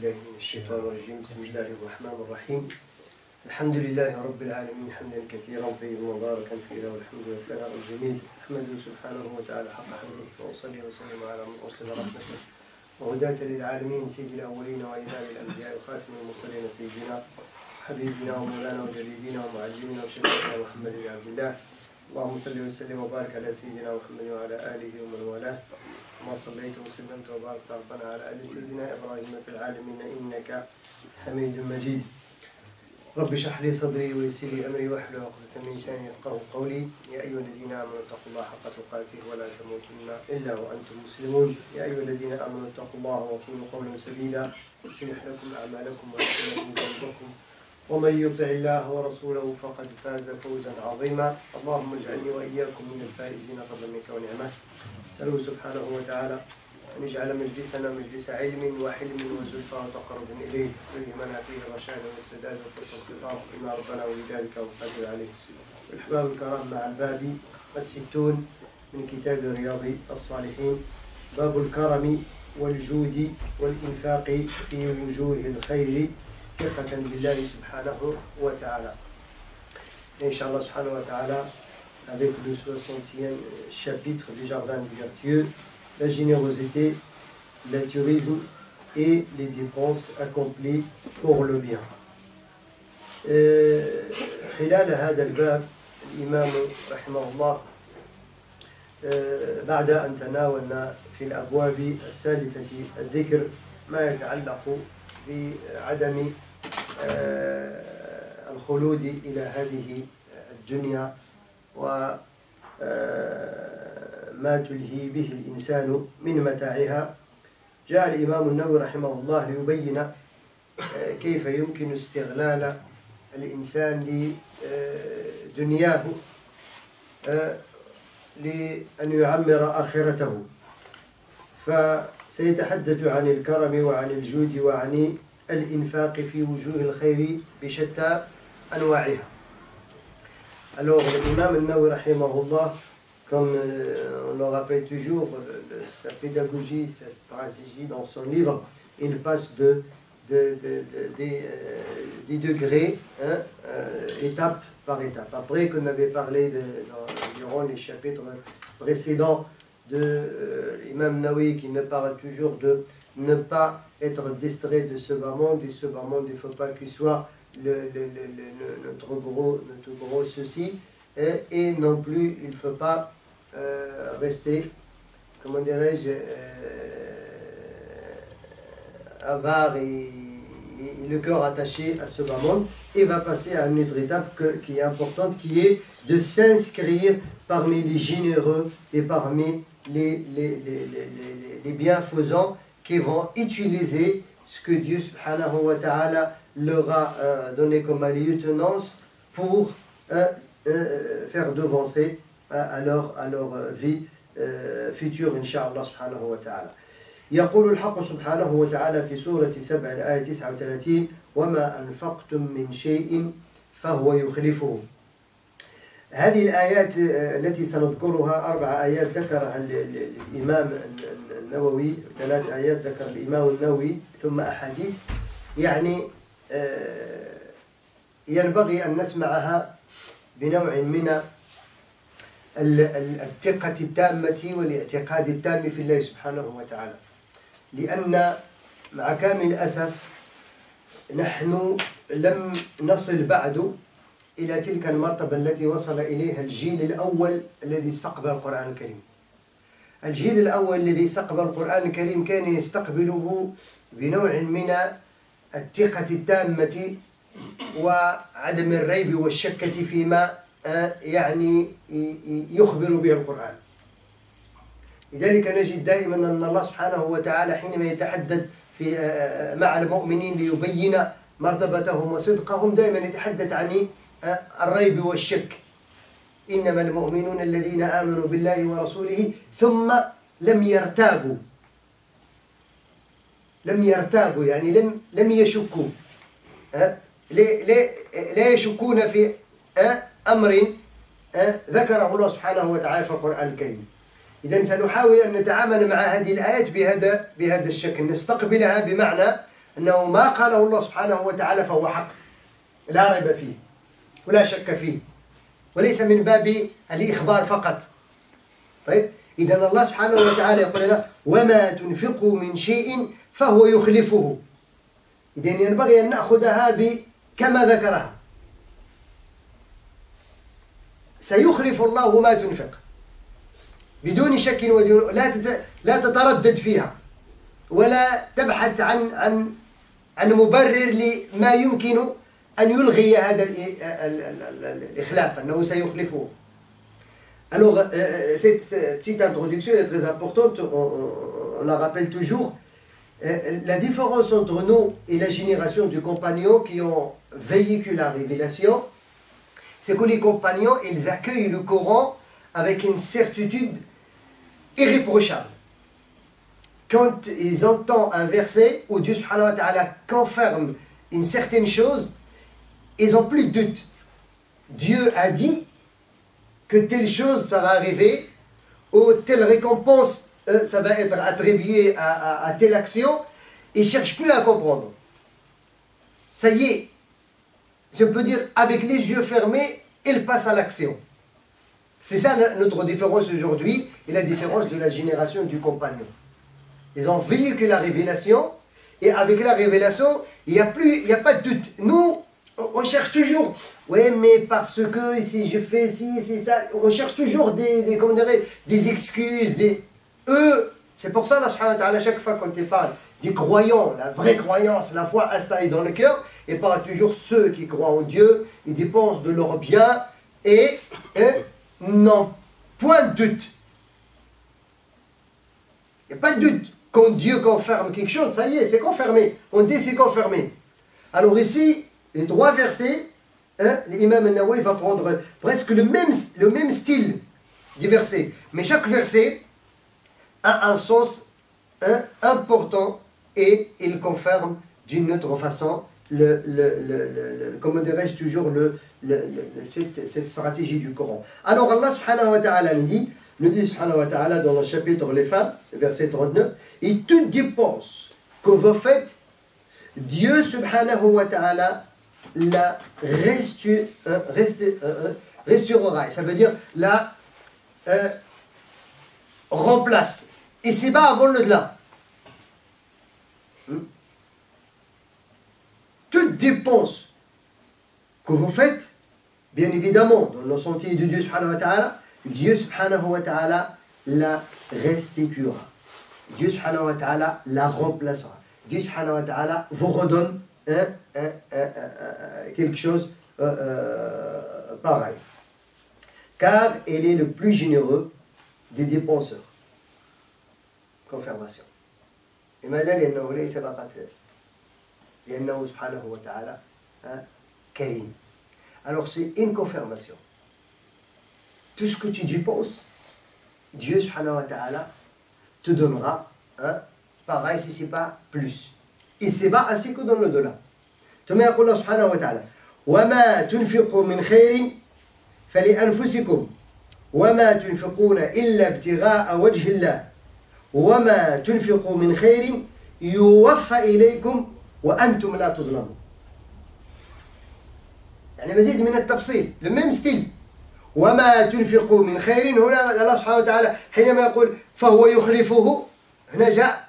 بالله من الشيطان الرجيم. بسم الله الرحمن الرحيم. الحمد لله رب العالمين حمدا كثيرا طيبا مباركا فيه، والحمد والثناء الجميل. أحمده سبحانه وتعالى حق حمده، وأصلي وسلم على من أرسل رحمته وهداة للعالمين، سيد الأولين وإمام الأنبياء وخاتم المرسلين، سيدنا حبيبنا ومولانا وجليلنا ومعلمنا وشيخنا محمد بن عبد الله. اللهم صل وسلم وبارك على سيدنا محمد وعلى آله ومن والاه، كما صليت وسلمت وباركت ربنا على آل سيدنا إبراهيم في العالمين إنك حميد مجيد. رب اشرح لي صدري ويسر لي أمري واحلل عقدة من لساني يفقهوا قولي. يا أيها الذين آمنوا اتقوا الله حق تقاته ولا تموتن إلا وأنتم مسلمون. يا أيها الذين آمنوا اتقوا الله وقولوا قولا سديدا يصلح لكم أعمالكم ويغفر لكم ذنوبكم، ومن يطع الله ورسوله فقد فاز فوزا عظيما. اللهم اجعلني وإياكم من الفائزين فضلا منك ونعمه. نسأله سبحانه وتعالى أن يجعل مجلسنا مجلس علم وحلم وزلفى وتقرب إليه، ويلهمنا فيه الرشاد والسداد وحسن الخطاب، إن ربنا ولذلك وقدر عليه. والأحباب الكرام، مع الباب 60 من كتاب رياض الصالحين، باب الكرم والجود والإنفاق في وجوه الخير ثقة بالله سبحانه وتعالى. Inch'Allah subhanahu wa ta'ala, avec le 60e chapitre du jardin du vertueux, la générosité, l'altruisme et les dépenses accomplies pour le bien. خلال هذا الباب الإمام رحمه الله بعد أن تناولنا في الأبواب السالفة الذكر ما يتعلق بعدم الخلود إلى هذه الدنيا وما تلهي به الإنسان من متاعها، جاء الإمام النووي رحمه الله ليبين كيف يمكن استغلال الإنسان لدنياه لأن يعمر آخرته. فسيتحدث عن الكرم وعن الجود وعن الإنفاق في وجوه الخير بشتى أنواعها. Alors l'imam al-Nawawi rahimahullah, comme on le rappelle toujours, sa pédagogie, sa stratégie dans son livre, il passe des degrés, étape par étape. Après qu'on avait parlé durant les chapitres précédents de l'imam Nawawi qui ne parle toujours de ne pas être distrait de ce bas monde, et ce bas monde, il ne faut pas qu'il soit notre gros souci, et non plus il ne faut pas rester, comment dirais-je, avare et le cœur attaché à ce bas monde. Et va passer à une autre étape qui est importante, qui est de s'inscrire parmi les généreux et parmi les bienfaisants qui vont utiliser ce que Dieu subhanahu wa ta'ala leur a donné comme lieutenance pour faire devancer à leur vie future, Inch'Allah subhanahu wa ta'ala. يقول الحق سبحانه وتعالى في سورة 7 الآية 39: وما أنفقتم من شيء فهو يخلفه. هذه الآيات التي سنذكرها 4 آيات ذكرها الإمام النووي، 3 آيات ذكر الإمام النووي، ثم أحاديث، يعني ينبغي أن نسمعها بنوع من الثقة التامة والاعتقاد التام في الله سبحانه وتعالى، لأن مع كامل الأسف نحن لم نصل بعد إلى تلك المرتبة التي وصل إليها الجيل الأول الذي استقبل القرآن الكريم. الجيل الأول الذي استقبل القرآن الكريم كان يستقبله بنوع من الثقة التامة وعدم الريب والشكة فيما يعني يخبر به القرآن. لذلك نجد دائما أن الله سبحانه وتعالى حينما يتحدث مع المؤمنين ليبين مرتبتهم وصدقهم دائما يتحدث عن الريب والشك. إنما المؤمنون الذين آمنوا بالله ورسوله ثم لم يرتابوا، يعني لم يشكوا، لا يشكون في أمر ذكره الله سبحانه وتعالى في القرآن الكريم. إذن سنحاول أن نتعامل مع هذه الآيات بهذا الشكل، نستقبلها بمعنى أنه ما قاله الله سبحانه وتعالى فهو حق لا ريب فيه ولا شك فيه وليس من باب الإخبار فقط. طيب إذن الله سبحانه وتعالى يقول لنا وما تنفقوا من شيء فهو يخلفه. إذن ينبغي أن نأخذها كما ذكرها، سيخلف الله ما تنفق بدون شك ودون، لا تتردد فيها ولا تبحث عن مبرر لما يمكن أن يلغي هذا الإخلاف، أنه سيخلفه. Alors, cette petite introduction est très importante, on la rappelle toujours. La différence entre nous et la génération du compagnon qui ont vécu la révélation, c'est que les compagnons, ils accueillent le Coran avec une certitude irréprochable. Quand ils entendent un verset où Dieu subhanahu wa ta'ala confirme une certaine chose, ils n'ont plus de doute. Dieu a dit que telle chose ça va arriver, ou telle récompense ça va être attribué à telle action, ils ne cherchent plus à comprendre. Ça y est, je peux dire, avec les yeux fermés, ils passent à l'action. C'est ça notre différence aujourd'hui et la différence de la génération du compagnon. Ils ont vécu la révélation, et avec la révélation, il n'y a pas de doute. Nous, on cherche toujours, ouais, mais parce que si je fais ci, c'est ça, on cherche toujours des excuses, eux, c'est pour ça, Allah subhanahu wa ta'ala, chaque fois qu'on te parle des croyants, la vraie croyance, la foi installée dans le cœur, et parle toujours ceux qui croient en Dieu, ils dépensent de leurs biens et n'ont point de doute. Il n'y a pas de doute. Quand Dieu confirme quelque chose, ça y est, c'est confirmé. On dit c'est confirmé. Alors ici, les 3 versets, l'imam al-Nawawi va prendre presque le même style du verset. Mais chaque verset a un sens important et il confirme d'une autre façon comment dirais-je toujours cette stratégie du Coran. Alors Allah subhanahu wa ta'ala nous dit subhanahu wa ta'ala dans le chapitre Les femmes, verset 39, et toute dépense que vous faites, Dieu subhanahu wa ta'ala la restaurera. Ça veut dire la remplace. Et c'est pas avant le delà. Toute dépense que vous faites, bien évidemment, dans le sentier de Dieu subhanahu wa ta'ala, Dieu subhanahu wa ta'ala la restituera. Dieu subhanahu wa ta'ala la remplacera. Dieu subhanahu wa ta'ala vous redonne quelque chose pareil. Car il est le plus généreux des dépenseurs. Confirmation. Et maintenant, il y a subhanahu wa ta'ala karim. Alors c'est une confirmation. Tout ce que tu dépenses, Dieu subhanahu wa ta'ala te donnera pareil si ce n'est pas plus. Et c'est pas ainsi que dans le delà. ثم يقول الله سبحانه وتعالى وما تنفقوا من خير فلأنفسكم وما تنفقون إلا ابتغاء وجه الله وما تنفقوا من خير يوفى إليكم وأنتم لا تظلمون. يعني مزيد من التفصيل le même style. وما تنفقوا من خير هنا الله سبحانه وتعالى حينما يقول فهو يخلفه هنا جاء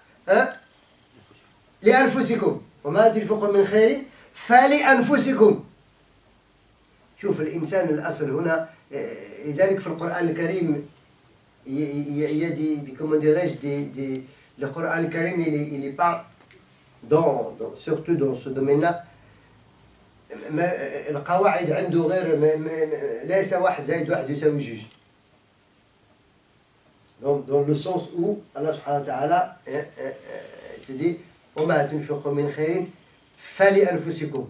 لأنفسكم وما تنفقوا من خير فلأنفسكم. شوف الإنسان الأصل هنا لذلك في القرآن الكريم il y a des comment dirais-je le Coran الكريم il est pas surtout dans ce domaine-là القواعد عنده غير ليس 1 زائد 1 يساوي 2. dans le sens où Allah subhanahu wa ta'ala te dit وما تنفقوا من خير فلأنفسكم.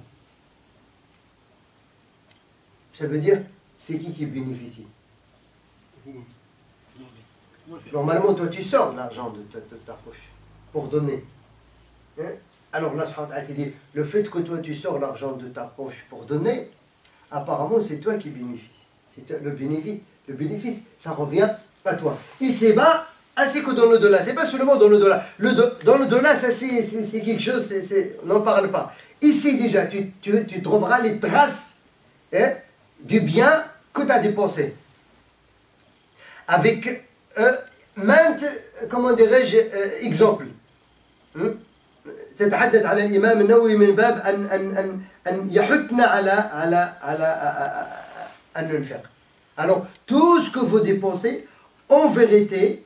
Ça veut dire c'est qui bénéficie. Normalement toi tu sors l'argent de ta poche pour donner. Alors là subhanahu wa ta'ala te dit le fait que toi tu sors l'argent de ta poche pour donner, apparemment c'est toi qui bénéficie. C'est toi, le bénéfice ça revient à toi. Et c'est bas ainsi que dans l'au-delà. C'est pas seulement dans l'au-delà. Dans l'au-delà, ça c'est quelque chose, on n'en parle pas. Ici déjà, tu trouveras les traces du bien que tu as dépensé. Avec maintes, comment dirais-je, exemples. تتحدث عن الإمام النووي من باب أن يحثنا على أن ننفق. Alors, tout ce que vous dépensez, en vérité,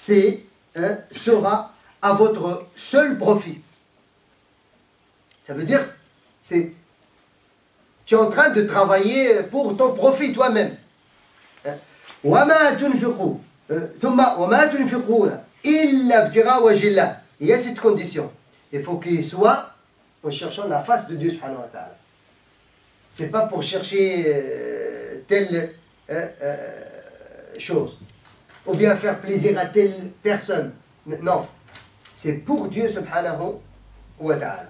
sera à votre seul profit. Ça veut dire, tu es en train de travailler pour ton profit toi-même. وما تنفقوا ثم وما تنفقون إلا ابتغاء وجه الله. Il y a cette condition. Il faut qu'il soit en cherchant la face de Dieu subhanahu wa ta'ala. C'est pas pour chercher telle chose, ou bien faire plaisir à telle personne. Non, c'est pour Dieu subhanahu wa ta'ala.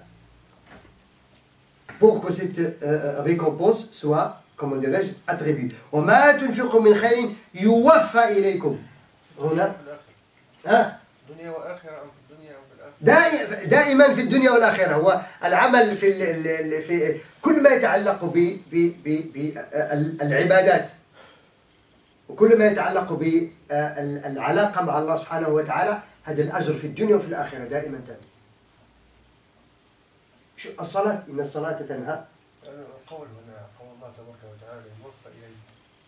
Pour que cette récompense soit, comment dirais-je, attribuée. وَمَا تُنْفِقُوا مِنْ خَيْرٍ يُوَفَّى إِلَيْكُمْ. هنا دنيا وآخرة أم في الدنيا أو في الآخرة؟ دائما في الدنيا والآخرة. هو العمل في كل ما يتعلق بالعبادات وكل ما يتعلق بالعلاقة مع الله سبحانه وتعالى، هذا الأجر في الدنيا وفي الآخرة دائما تابع. الصلاة، إن الصلاة تنهى. القول هنا قول الله تبارك وتعالى يوفى إليه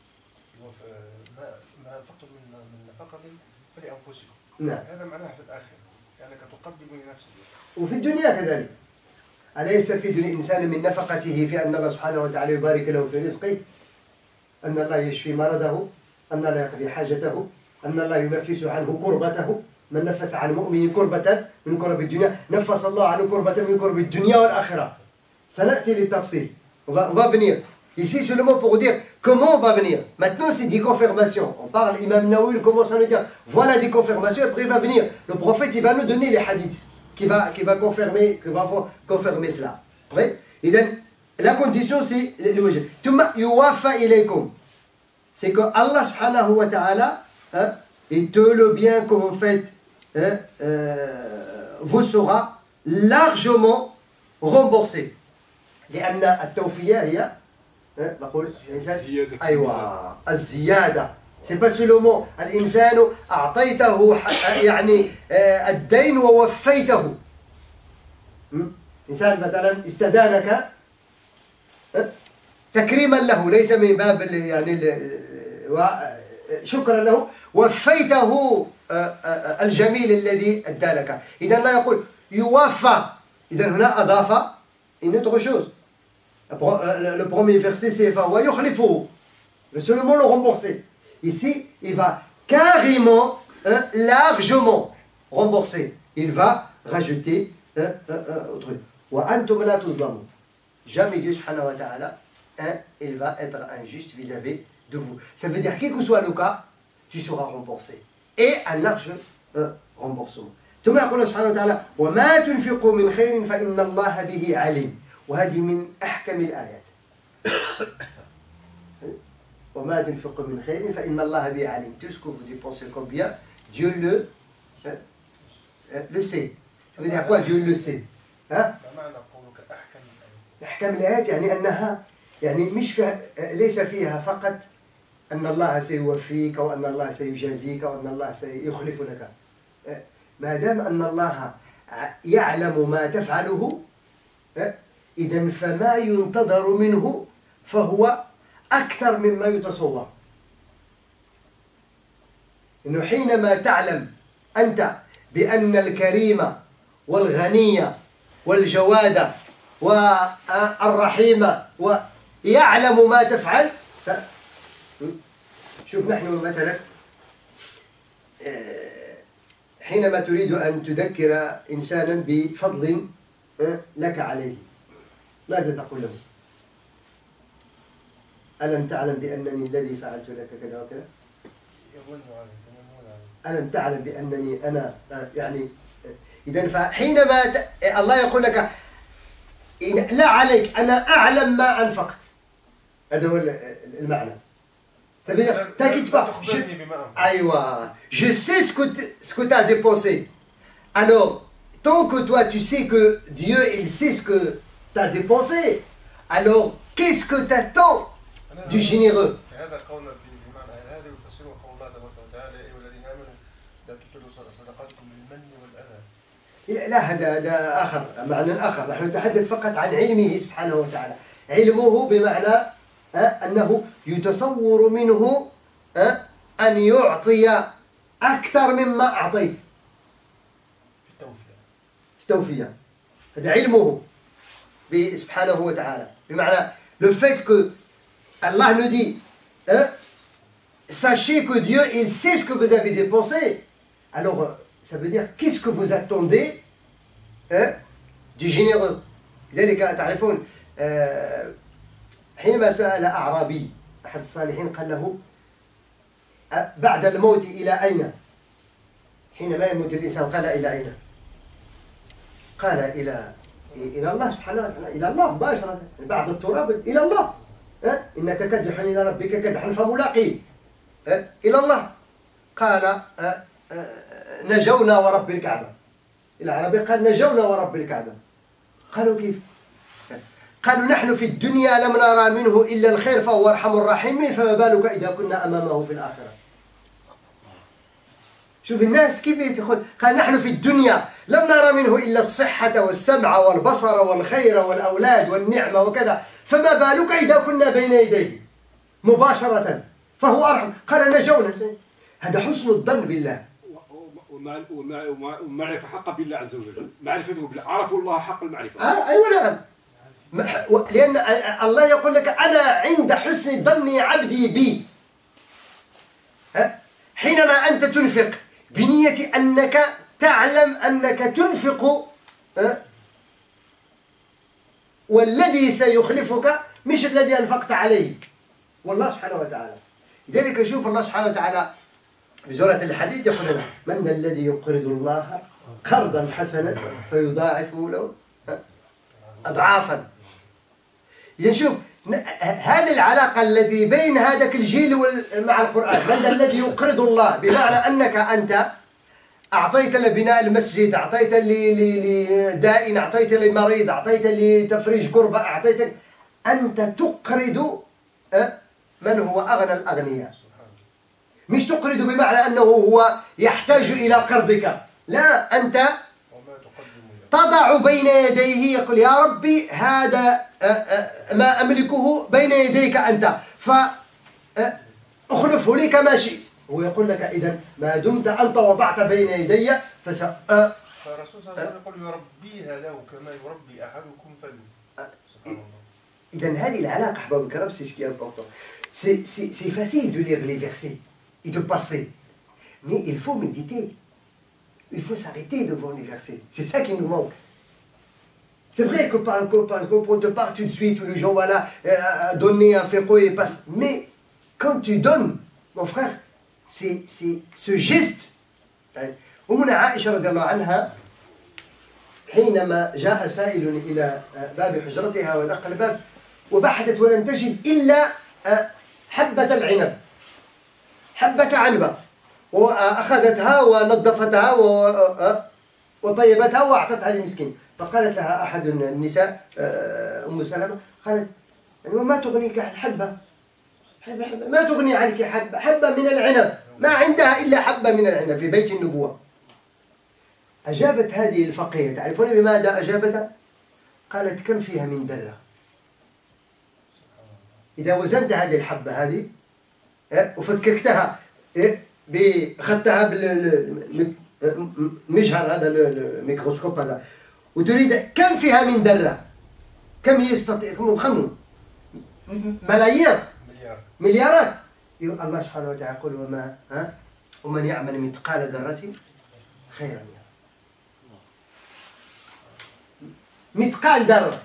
ما أنفقتم من نفقة فلأنفسكم. نعم. هذا معناه في الآخرة، يعني تقدم لنفسك. وفي الدنيا كذلك. أليس في دنيا الإنسان من نفقته في أن الله سبحانه وتعالى يبارك له في رزقه، أن الله يشفي مرضه، أن الله يقضي حاجته، أن الله ينفس عنه كربته. من نفس عن مؤمن كربة من كرب الدنيا نفس الله عنه كربة من كرب الدنيا والآخرة. سنأتي للتفصيل. On va venir. Ici, seulement pour dire comment on va venir. Maintenant, c'est des confirmations. On parle, Imam Nawawi, il commence à nous dire voilà des confirmations, après il va venir. Le prophète, il va nous donner les hadiths qui va confirmer cela. Oui? Et donc, la condition, c'est le wajh. Thumma yuwaffa ilaykum. C'est que Allah subhanahu wa ta'ala, et tout le bien que vous faites vous sera largement remboursé. لأن التوفية هي نقول أيوة الزيادة. C'est pas seulement الإنسان أعطيته يعني الدين ووفيته. إنسان مثلا استدانك تكريما له، ليس من باب يعني شكرا له، وفيته الجميل الذي أدى لك. إذا لا يقول يوفى، إذا هنا أضاف une autre chose. Le premier verset c'est فهو يخلفه، seulement le rembourser. Ici il va carrément largement rembourser. Il va rajouter autre. وأنتم لا تظلمون. Jamais Dieu subhanahu wa ta'ala il va être injuste vis-à-vis de vous. Ça veut dire quel que soit le cas, tu seras remboursé. Et un large remboursement. ثم يقول الله سبحانه وتعالى وما تنفقوا من خير فإن الله به عليم. وهذه من أحكم الآيات. وما تنفقوا من خير فإن الله به عليم. Tout ce que vous dépensez comme bien, Dieu le sait. Ça veut dire quoi Dieu le sait? أحكم الآيات يعني أنها يعني مش فيها، ليس فيها فقط أن الله سيوفيك أو أن الله سيجازيك أو أن الله سيخلف لك. ما دام أن الله يعلم ما تفعله، إذن فما ينتظر منه فهو أكثر مما يتصور. إنه حينما تعلم أنت بأن الكريم والغني والجواد والرحيم ويعلم ما تفعل. شوف نحن مثلا حينما تريد أن تذكر إنسانا بفضل لك عليه، ماذا تقول له؟ ألم تعلم بأنني الذي فعلت لك كذا وكذا؟ ألم تعلم بأنني أنا يعني إذن فحينما الله يقول لك لا عليك، أنا أعلم ما أنفقت. هذا هو المعنى. Ça veut dire, t'inquiète pas. Je sais ce que tu as dépensé. Alors, tant que toi tu sais que Dieu il sait ce que tu as dépensé, alors qu'est-ce que tu attends du généreux? لا هذا آخر معنى آخر. نحن نتحدث فقط عن علمه سبحانه وتعالى. علمه بمعنى أنه يتصور منه أن يعطي أكثر مما أعطيت. التوفيق هذا علمه سبحانه وتعالى. بمعنى le fait que Allah nous dit sachez que Dieu il sait ce que vous avez dépensé. Alors ça veut dire qu'est-ce que vous attendez du généreux. لذلك تعرفون حينما سأل أعرابي أحد الصالحين قال له بعد الموت إلى أين؟ حينما يموت الإنسان قال إلى أين؟ قال إلى الله سبحانه وتعالى. إلى الله مباشرة بعد التراب إلى الله. إنك كدح إلى ربك كدحا فملاقيه. إلى الله. قال نجونا ورب الكعبة. العربي قال نجونا ورب الكعبة. قالوا كيف؟ قالوا نحن في الدنيا لم نرى منه إلا الخير فهو أرحم الراحمين فما بالك إذا كنا أمامه في الآخرة. شوف الناس كيف يدخل. قال نحن في الدنيا لم نرى منه إلا الصحة والسمع والبصر والخير والأولاد والنعمة وكذا فما بالك إذا كنا بين يديه مباشرة فهو أرحم. قال نجونا. هذا حسن الظن بالله ومعرفة حق بالله عز وجل. معرفة بالله عرفوا الله حق المعرفة. أيوة نعم. لأن الله يقول لك أنا عند حسن ظن عبدي بي. حينما أنت تنفق بنية أنك تعلم أنك تنفق والذي سيخلفك مش الذي أنفقت عليه والله سبحانه وتعالى. لذلك يشوف الله سبحانه وتعالى في سورة الحديد يقول لنا من ذا الذي يقرض الله قرضا حسنا فيضاعفه له أضعافا. إذا شوف هذه العلاقة التي بين هذاك الجيل مع القرآن. من الذي يقرض الله بمعنى أنك أنت أعطيت لبناء المسجد، أعطيت لدائن، أعطيت لمريض، أعطيت لتفريج كربة، أعطيت أنت تقرض من هو أغنى الأغنياء. مش تقرض بمعنى أنه هو يحتاج إلى قرضك، لا أنت تضع بين يديه يقول يا ربي هذا ما أملكه بين يديك أنت فأخلفه لي كما شئت. هو يقول لك إذا ما دمت أنت وضعت بين يدي فالرسول صلى الله عليه وسلم يقول يربيها له كما يربي أحدكم فلو. إذا هذه العلاقة أحباب الكرام c'est ce qui est important. C'est facile de lire les versets et de passer, mais il faut méditer. Il faut s'arrêter devant les versets. C'est ça qui nous manque. C'est vrai que on te parle tout de suite, où les gens, voilà, donner un féro et passe. Mais quand tu donnes, mon frère, c'est ce geste. أمنا عائشة رضي الله عنها حينما جاء سائل إلى باب حجرتها ودق الباب وبحثت ولم تجد إلا حبة العنب، حبة عنبة، وأخذتها ونظفتها وطيبتها وأعطتها للمسكين. فقالت لها أحد النساء أم سلمة قالت ما تغنيك حبة ما تغني عنك حبة من العنب، ما عندها إلا حبة من العنب في بيت النبوة. أجابت هذه الفقيه، تعرفون بماذا أجابتها؟ قالت كم فيها من ذرة. إذا وزنت هذه الحبة هذه وفككتها أخذتها بالمجهر هذا الميكروسكوب هذا وتريد كم فيها من ذرة، كم يستطيع مخمم مليارات. الله سبحانه وتعالى يقول ومن يعمل مثقال ذرة خيرا يره. مثقال ذرة.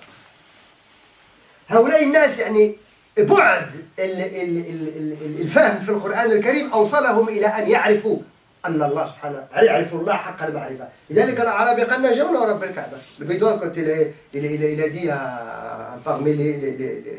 هؤلاء الناس يعني بعد الفهم في القرآن الكريم أوصلهم إلى أن يعرفوا أن الله سبحانه يعرف الله حق المعرفة. لذلك العربي قال نجونا ورب الكعبة. Le bédouin quand il a dit parmi les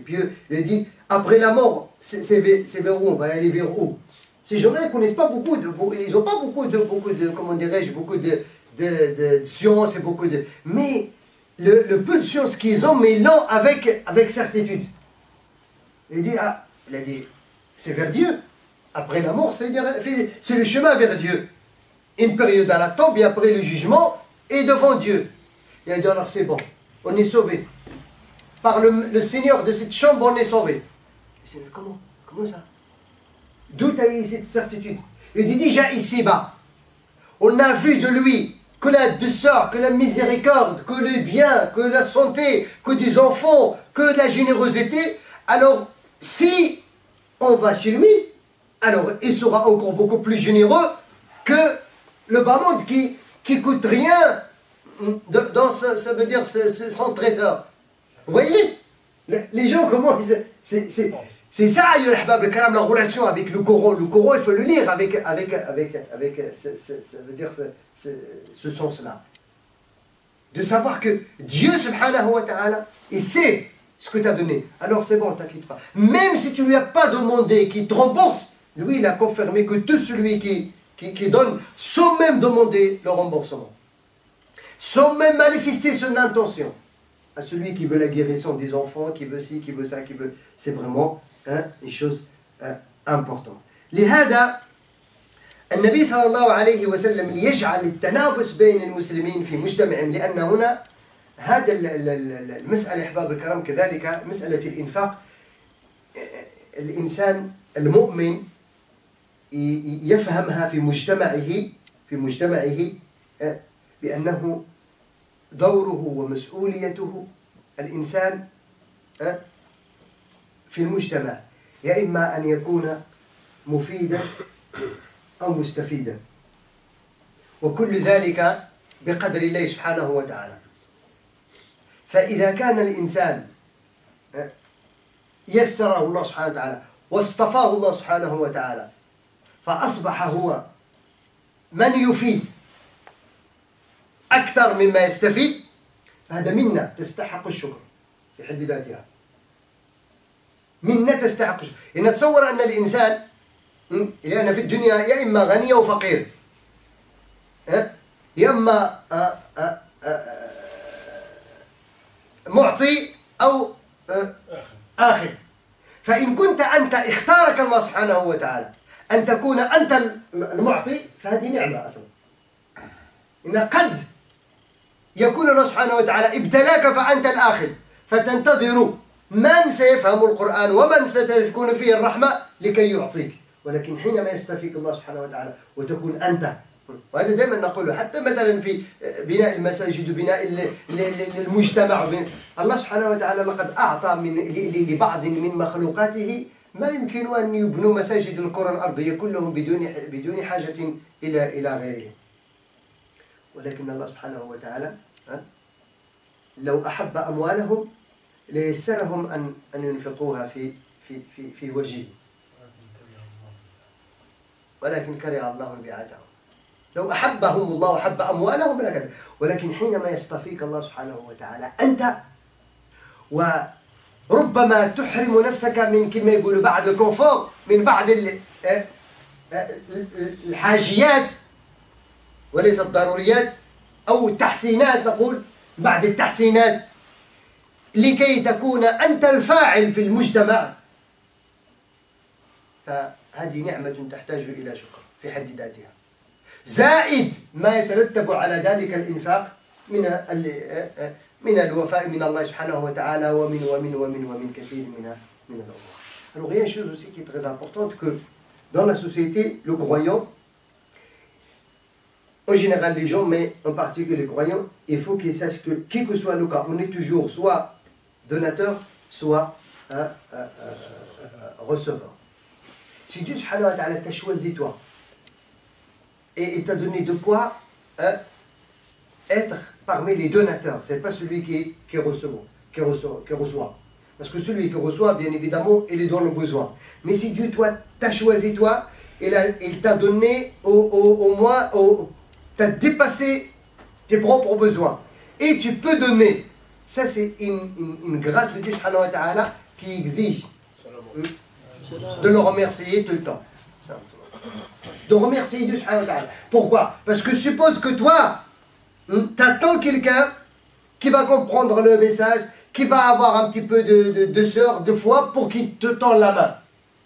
pieux. Il dit, après la mort, c'est vers où on va aller vers où? Ces gens-là, ils ne connaissent pas beaucoup ils n'ont pas beaucoup de comment dirais-je, beaucoup de science et beaucoup de... Mais le peu de science qu'ils ont, mais ils l'ont avec certitude. Il dit, c'est vers Dieu. Après la mort, c'est le chemin vers Dieu. Une période à la tombe et après le jugement et devant Dieu. Il a dit, alors c'est bon, on est sauvé. Par le Seigneur de cette chambre, on est sauvé. Il dit, mais comment ça? D'où tu as eu cette certitude? Il dit, déjà ici-bas, on a vu de lui que la douceur, que la miséricorde, que le bien, que la santé, que des enfants, que de la générosité. Alors, si on va chez lui, alors il sera encore beaucoup plus généreux que le bas monde qui coûte rien dans ça veut dire son trésor. Vous voyez? Les gens, comment c'est ça, la relation avec le Coran. Le Coran, il faut le lire avec ça veut dire ce sens-là. De savoir que Dieu, subhanahu wa ta'ala, il sait ce que tu as donné. Alors c'est bon, t'inquiète pas. Même si tu ne lui as pas demandé qu'il te rembourse, lui, il a confirmé que tout celui qui donne, sans même demander le remboursement, sans même manifester son intention, à celui qui veut la guérison des enfants, qui veut ci, qui veut ça, qui veut... C'est vraiment une chose importante. لهذا النبي صلى الله عليه وسلم يجعل التنافس بين المسلمين في مجتمعهم لأن هنا هذا المسألة أحباب الكرام كذلك مسألة الإنفاق. الإنسان المؤمن يفهمها في مجتمعه بأنه دوره ومسؤوليته الإنسان في المجتمع يا إما أن يكون مفيدا أو مستفيدا، وكل ذلك بقدر الله سبحانه وتعالى. فإذا كان الإنسان يسره الله سبحانه وتعالى واصطفاه الله سبحانه وتعالى فأصبح هو من يفيد أكثر مما يستفيد، فهذا منة تستحق الشكر في حد ذاتها. منة تستحق الشكر. إن نتصور أن الإنسان لأن في الدنيا يا إما غني أو فقير، يا إما معطي أو آخذ. فإن كنت أنت اختارك الله سبحانه وتعالى أن تكون أنت المعطي فهذه نعمة أصلا. إن قد يكون الله سبحانه وتعالى ابتلاك فأنت الآخذ، فتنتظر من سيفهم القرآن ومن ستكون فيه الرحمة لكي يعطيك. ولكن حينما يستفيك الله سبحانه وتعالى وتكون أنت، وهذا دائما نقوله حتى مثلا في بناء المساجد وبناء المجتمع، الله سبحانه وتعالى لقد أعطى لبعض من مخلوقاته ما يمكن أن يبنوا مساجد الكرة الأرضية كلهم بدون حاجة إلى غيرهم. ولكن الله سبحانه وتعالى لو أحب أموالهم ليسرهم أن ينفقوها في وجهه، ولكن كره الله بعثهم. لو أحبهم الله وحب أموالهم لكذا. ولكن حينما يصطفيك الله سبحانه وتعالى أنت، وربما تحرم نفسك من كما يقولوا بعض الكونفور، من بعض الحاجيات وليس الضروريات، أو التحسينات، نقول بعض التحسينات لكي تكون أنت الفاعل في المجتمع، فهذه نعمة تحتاج إلى شكر في حد ذاتها، زائد ما يترتب على ذلك الإنفاق من الوفاء من الله سبحانه وتعالى ومن كثير من الأمور. Alors il y a une chose aussi qui est très importante, que dans la société, le croyant, en général les gens, mais en particulier les croyants, il faut qu'ils sachent que, quel que soit le cas, on est toujours soit donateur, soit receveur. Si Dieu subhanahu wa ta'ala t'a choisi toi, et t'a donné de quoi être parmi les donateurs, c'est pas celui qui reçoit. Parce que celui qui reçoit, bien évidemment, il est dans le besoin. Mais si Dieu, toi, t'a choisi, toi, il t'a donné au moins, t'as dépassé tes propres besoins. Et tu peux donner. Ça, c'est une grâce de Dieu, subhanahu wa ta'ala, qui exige de le remercier tout le temps. De remercier Dieu subhanahu wa ta'ala. Pourquoi? Parce que suppose que toi, t'attends quelqu'un qui va comprendre le message, qui va avoir un petit peu de sœur, de foi, pour qu'il te tende la main.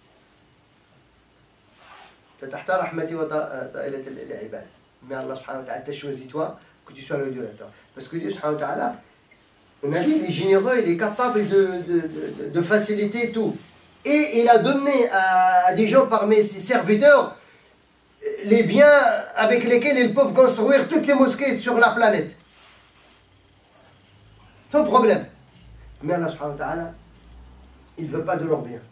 Mais Allah subhanahu wa ta'ala t'a choisi toi, que tu sois le Dieu là-dedans. Parce que Dieu subhanahu wa ta'ala, on a dit, il est généreux, il est capable de faciliter tout. Et il a donné à des gens parmi ses serviteurs les biens avec lesquels ils peuvent construire toutes les mosquées sur la planète. Sans problème. Mais Allah subhanahu wa ta'ala, il ne veut pas de leur bien.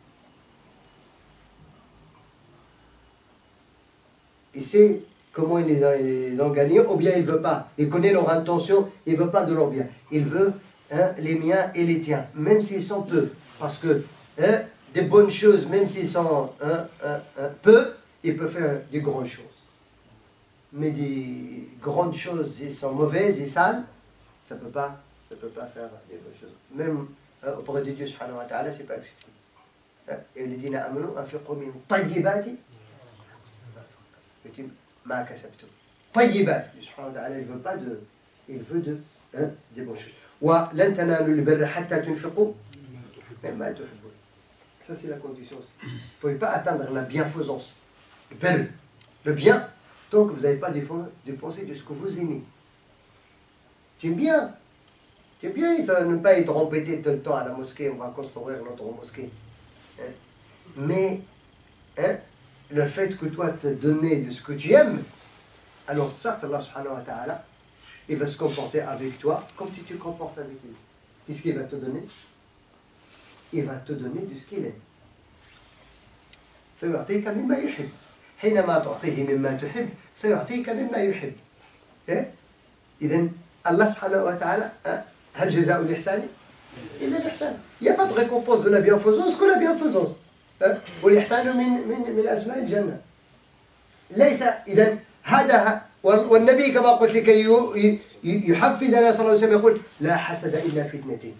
Il sait comment ils les ont gagnés, ou bien il ne veut pas. Il connaît leur intention, il ne veut pas de leur bien. Il veut les miens et les tiens, même s'ils sont peu. Parce que des bonnes choses, même s'ils sont peu, il peut faire des grandes choses. Mais des grandes choses, ils sont mauvaises et sales, ça ne peut pas faire des bonnes choses. Même auprès de Dieu subhanahu wa ta'ala, ce n'est pas accepté. Et les dîners amanu anfiqu min tayyibati ma kasabtum. Tayyibat. Dieu subhanahu wa ta'ala, il veut des bonnes choses. Wa lan tanalu al-birra hatta tunfiqu mimma tuhibbun. Ça, c'est la condition. Il ne faut pas atteindre la bienfaisance. Le bien, tant que vous n'avez pas dépensé de ce que vous aimez. Tu aimes bien ne pas être embêté tout le temps à la mosquée, on va construire notre mosquée. Mais le fait que toi te donner de ce que tu aimes, alors certes, Allah subhanahu wa ta'ala, il va se comporter avec toi comme tu te comportes avec lui. Qu'est-ce qu'il va te donner? Il va te donner de ce qu'il aime. سيعطيك مما يحب. حينما تعطيه مما تحب سيعطيك مما يحب. إذن الله سبحانه وتعالى هل جزاء الإحسان إلا الإحسان. Il n'y a pas de récompense de la bienfaisance que la bienfaisance. والإحسان من أسماء الجنة. ليس إذن هذا والنبي كما قلت لك يحفزنا صلى الله عليه وسلم يقول لا حسد إلا في اثنتين.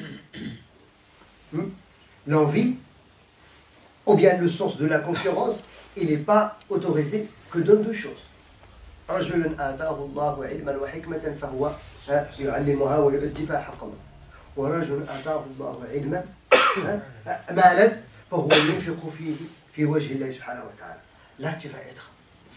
L'envie ou bien le sens de la concurrence, il n'est pas autorisé que dans deux choses. رجل آتاه الله علما وحكمة فهو يعلمها ويؤدي فيها حقها. ورجل آتاه الله علما مالا فهو ينفق فيه في وجه الله سبحانه وتعالى. Là tu vas être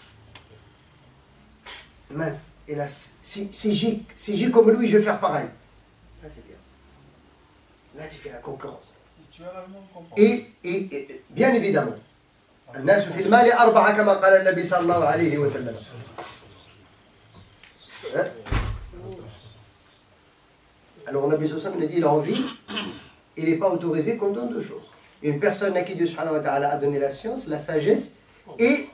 mince. Et là, si j'ai comme lui, je vais faire pareil. Là c'est bien. Là tu fais la concurrence. Et bien évidemment, الناس في المال أربعة كما قال النبي صلى الله عليه وسلم. Alors le Nabi sallallahu alayhi wa sallam dit l'envie, il n'est pas autorisé qu'on donne deux choses. Une personne à qui Dieu subhanahu wa ta'ala a donné la science, la sagesse, et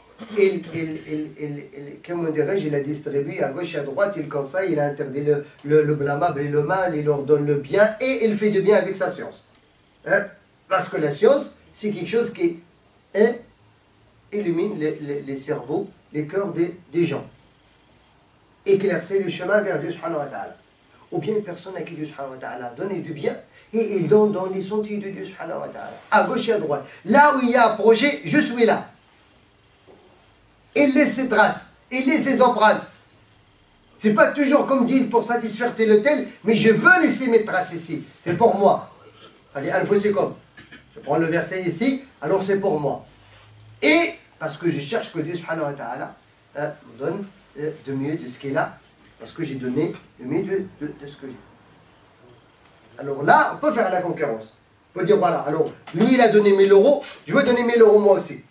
comment dirais-je, il a distribué à gauche et à droite, il conseille, il a interdit le blâmable et le mal, il leur donne le bien, et il fait du bien avec sa science. Parce que la science, c'est quelque chose qui illumine les cerveaux, les cœurs des gens. Éclaircir le chemin vers Dieu subhanahu wa ta'ala. Ou bien une personne à qui Dieu subhanahu wa ta'ala a donné du bien, et il donne dans les sentiers de Dieu subhanahu wa ta'ala, à gauche et à droite. Là où il y a un projet, je suis là. Il laisse ses traces, il laisse ses empreintes. C'est pas toujours comme dit pour satisfaire tel ou tel, mais je veux laisser mes traces ici. C'est pour moi. Allez, c'est comme. Je prends le verset ici, alors c'est pour moi. Et parce que je cherche que Dieu subhanahu wa ta'ala me donne de mieux de ce qu'il a, parce que j'ai donné de mieux de ce que j'ai. Alors là, on peut faire la concurrence. On peut dire voilà, alors lui il a donné 1000 euros, je veux donner 1000 euros moi aussi.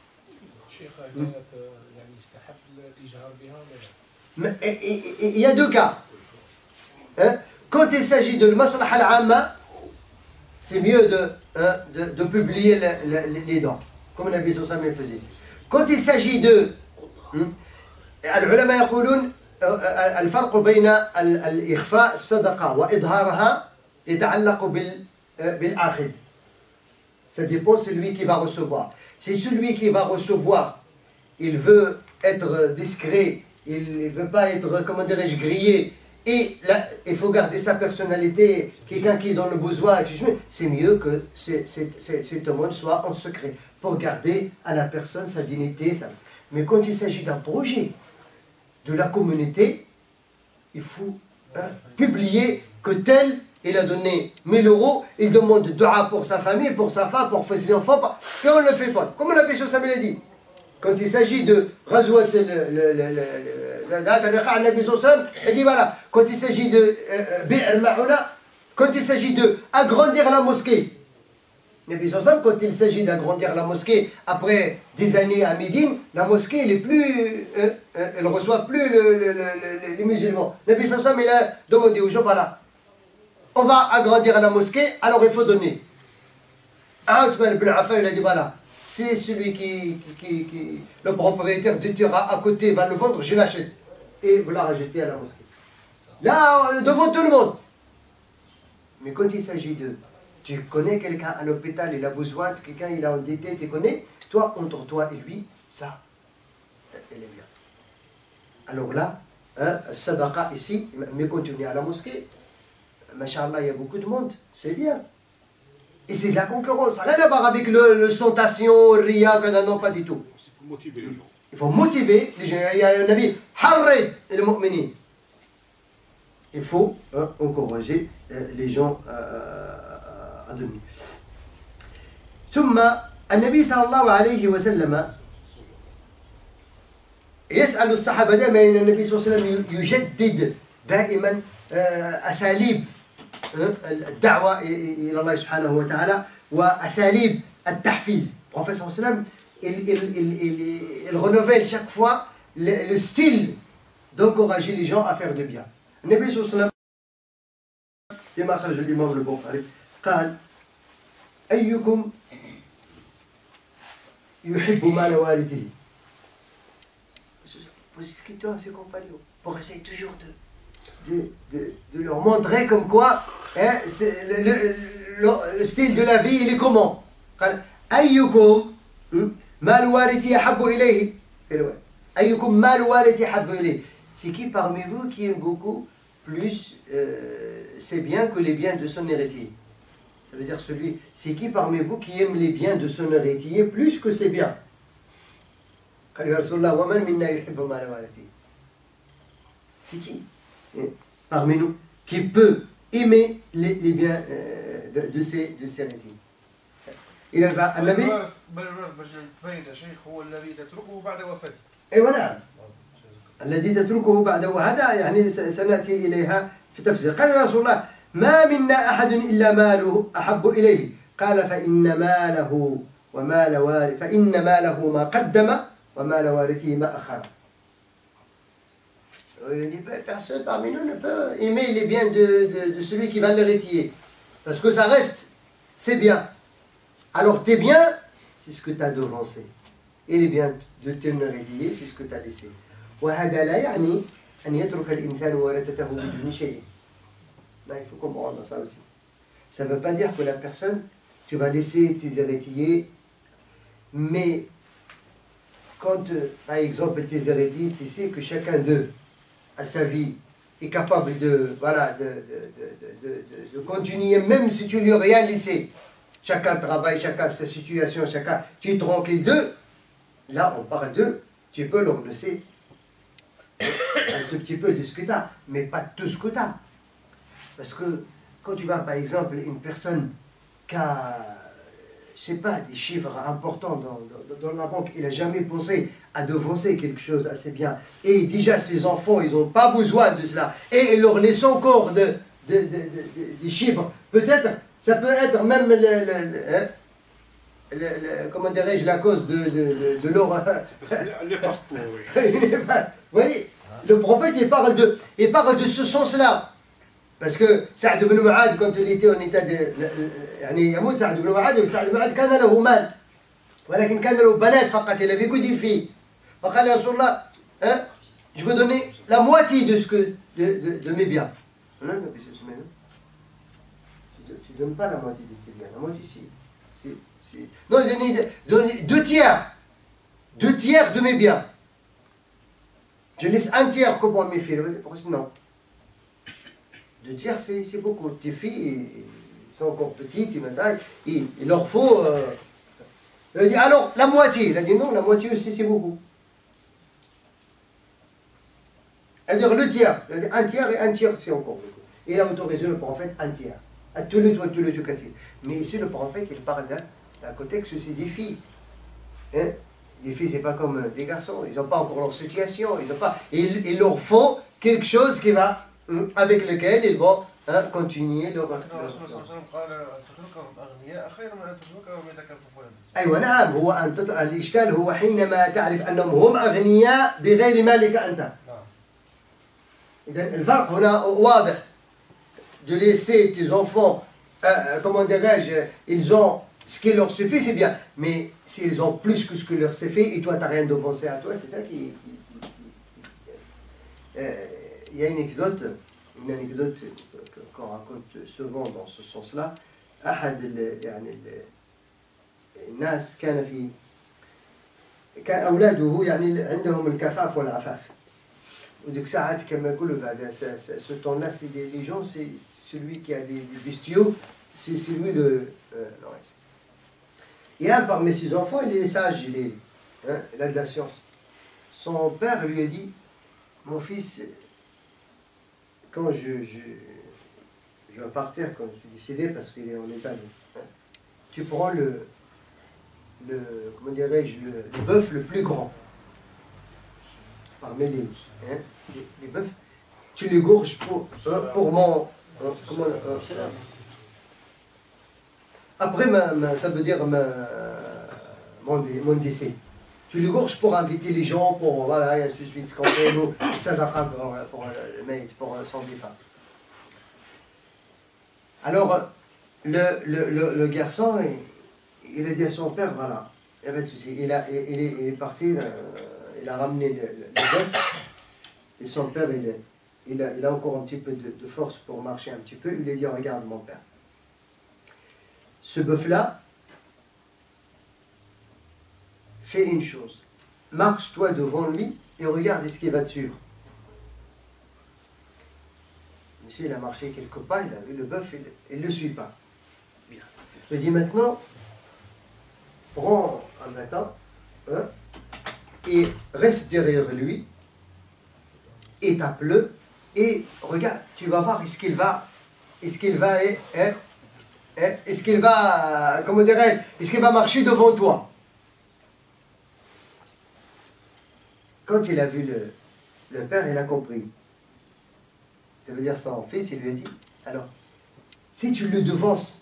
Mais il y a deux cas. Quand il s'agit de l'maslaha al-amma, c'est mieux de publier les dons, comme Nabi sallallahu alayhi wa sallam faisait. Quand il s'agit de العلماء يقولون الفرق بين الإخفاء الصدقة وإظهارها يتعلق بالآخذ. Ça dépend de celui qui va recevoir. Si celui qui va recevoir, il veut être discret, il ne veut pas être, comment dirais-je, grillé, et là, il faut garder sa personnalité, quelqu'un qui est dans le besoin, c'est mieux que cet homme soit en secret, pour garder à la personne sa dignité. Mais quand il s'agit d'un projet de la communauté, il faut publier que tel, il a donné 1000 €, il demande dua pour sa famille, pour sa femme, pour ses enfants, et on ne le fait pas. Comme la Nabi Sallallahu alayhi wa sallam l'a dit. Quand il s'agit de Ghazwat il dit voilà, quand il s'agit de Bi'r Ma'una, quand il s'agit d'agrandir la mosquée, Nabi Sallallahu alayhi wa sallam, quand il s'agit d'agrandir la mosquée après des années à Médine, la mosquée elle est plus, elle ne reçoit plus les musulmans. Nabi Sallallahu alayhi wa sallam, il a demandé aux gens, voilà, on va agrandir la mosquée, alors il faut donner. Uthman ibn Affan, il a dit voilà, c'est celui le propriétaire du terrain à côté va le vendre, je l'achète. Et vous la rajoutez à la mosquée. Là, devant tout le monde. Mais quand il s'agit de, tu connais quelqu'un à l'hôpital, il a besoin de quelqu'un, il a endetté, tu connais, toi, entre toi et lui, ça, elle est bien. Alors là, sadaqa ici, mais quand tu viens à la mosquée, Masha'Allah, il y a beaucoup de monde, c'est bien. Et c'est de la concurrence, ça n'a rien à voir avec l'ostentation, le ria, non, pas du tout. C'est pour motiver les gens. Il faut motiver les gens. Il y a un avis, harrid le mu'minin. Il faut encourager les gens à donner. ثم النبي صلى الله عليه وسلم يسأل الصحابة دائما، النبي صلى الله عليه وسلم يجدد دائما أساليب الدعوة إلى الله سبحانه وتعالى وأساليب التحفيز. Prophète صلى الله عليه وسلم il renouvelle chaque fois le style d'encourager les gens à faire du bien. النبي صلى الله عليه وسلم فيما أخرج الإمام البخاري قال أيكم يحب مال والده. Pose cette question à ses compagnons pour essayer toujours de leur montrer comme quoi hein, le style de la vie il est comment. قال أيكم مال والدي أحب إليه. أيكم مال والدي أحب إليه. C'est qui parmi vous qui aime beaucoup plus ses biens que les biens de son héritier? Ça veut dire celui, c'est qui parmi vous qui aime les biens de son héritier plus que ses biens? قال يا رسول الله ومن منا يحب مال والده. C'est qui parmi nous qui peut aimer les biens de ses héritiers? إذا فالنبي بل الورث باش تبين يا شيخ هو الذي تتركه بعد وفاته. ايوه نعم. الذي تتركه بعد وهذا يعني سناتي اليها في تفسير. قال يا رسول الله ما منا احد الا ماله احب اليه. قال فان ماله ما قدم ومال وارثه ما اخر. Il dit personne parmi nous ne peut aimer les biens de celui qui va l'héritier. Parce que ça reste, c'est bien. Alors tes biens, c'est ce que tu as devancé. Et les biens de ton héritier, c'est ce que tu as laissé. وهذا لا يعني أن يترك الإنسان ورثته بدون شيء. Là, il faut comprendre ça aussi. Ça ne veut pas dire que la personne, tu vas laisser tes héritiers, mais quand, par exemple, tes héritiers, tu sais que chacun d'eux, à sa vie, est capable de continuer, même si tu lui as rien laissé. Chacun travaille, chacun sa situation, chacun, tu es tranquille d'eux. Là, on parle d'eux, tu peux leur laisser un tout petit peu de ce que tu as, mais pas tout ce que tu as. Parce que quand tu vois, par exemple, une personne qui a, je sais pas, des chiffres importants dans la banque, il n'a jamais pensé à devancer quelque chose assez bien. Et déjà, ses enfants, ils n'ont pas besoin de cela. Et il leur laisse encore des chiffres. Peut-être, ça peut être même comment dirais-je, la cause de leur... Les faces pour, Vous voyez, le prophète, il parle de ce sens-là. Parce que Saad ibn Mu'ad, quand il était en état de... يعني يموت سعد بن معاذ، وسعد بن معاذ كان له مال ولكن كان له بنات فقط، il avait que des filles. فقال يا رسول الله je veux donner la moitié de mes biens. Non, non, tu ne donnes pas la moitié de tes biens, la moitié si. Non, donne 2 tiers. 2 tiers de mes biens. Je laisse 1 tiers que pour mes filles. Non. 2 tiers, c'est beaucoup. Tes filles, ils sont encore petites, il leur faut... Il a dit, alors, la moitié. Il a dit, non, la moitié aussi, c'est beaucoup. Elle a dit, le tiers. Il a dit, 1 tiers et 1 tiers, c'est encore beaucoup. Il a autorisé le prophète 1 tiers. À tous les toits, tous les tucatis. Mais ici, le prophète, il parle d'un contexte, c'est des filles. Hein? Des filles, c'est pas comme des garçons. Ils n'ont pas encore leur situation. Ils ont pas... Il leur faut quelque chose qui va, avec lequel ils vont continuer leur... أيوة نعم هو الإشكال هو حينما تعرف أنهم هم أغنياء بغير مالك أنت. إذن الفرق هنا واضح. De laisser tes enfants, comment dirais-je, ils ont ce qui leur suffit, c'est bien. Mais s'ils ont plus que ce qui leur suffit et toi, tu n'as rien d'offensé à toi, c'est ça qui... Il y a une anecdote qu'on raconte souvent dans ce sens-là. أحد يعني الناس كان أولاده يعني عندهم الكفاف والعفاف. وديك ساعات كما يقولوا بعد ce temps-là, c'est les gens, c'est celui qui a des bestiaux, c'est lui le... Il y a un parmi ses enfants, il est sage, il a de la science. Son père lui a dit, mon fils, quand je vais partir, quand je suis décédé, parce qu'il est en état de... tu prends comment dirais-je, le bœuf le plus grand, parmi les bœufs, tu l'égorges pour mon... après, ça veut dire mon décès. Tu l'égorges pour inviter les gens, pour, voilà, et ainsi de suite, ce qu'on fait, nous, sadaqa pour le maït, pour son défunt. Alors, le garçon, il a dit à son père, voilà, il n'y a pas de souci. Il est parti, il a ramené le bœuf, et son père, il a encore un petit peu de force pour marcher un petit peu. Il lui a dit, regarde mon père, ce bœuf-là, fais une chose, marche-toi devant lui et regarde ce qu'il va te suivre. Monsieur, il a marché quelque part, il a vu le bœuf, il ne le suit pas. Bien. Je lui dis maintenant, prends un matin, et reste derrière lui, et tape-le, et regarde, tu vas voir est-ce qu'il va, comment dirais-je, est-ce qu'il va marcher devant toi. Quand il a vu le père, il a compris. Ça veut dire son fils, il lui a dit, alors, si tu le devances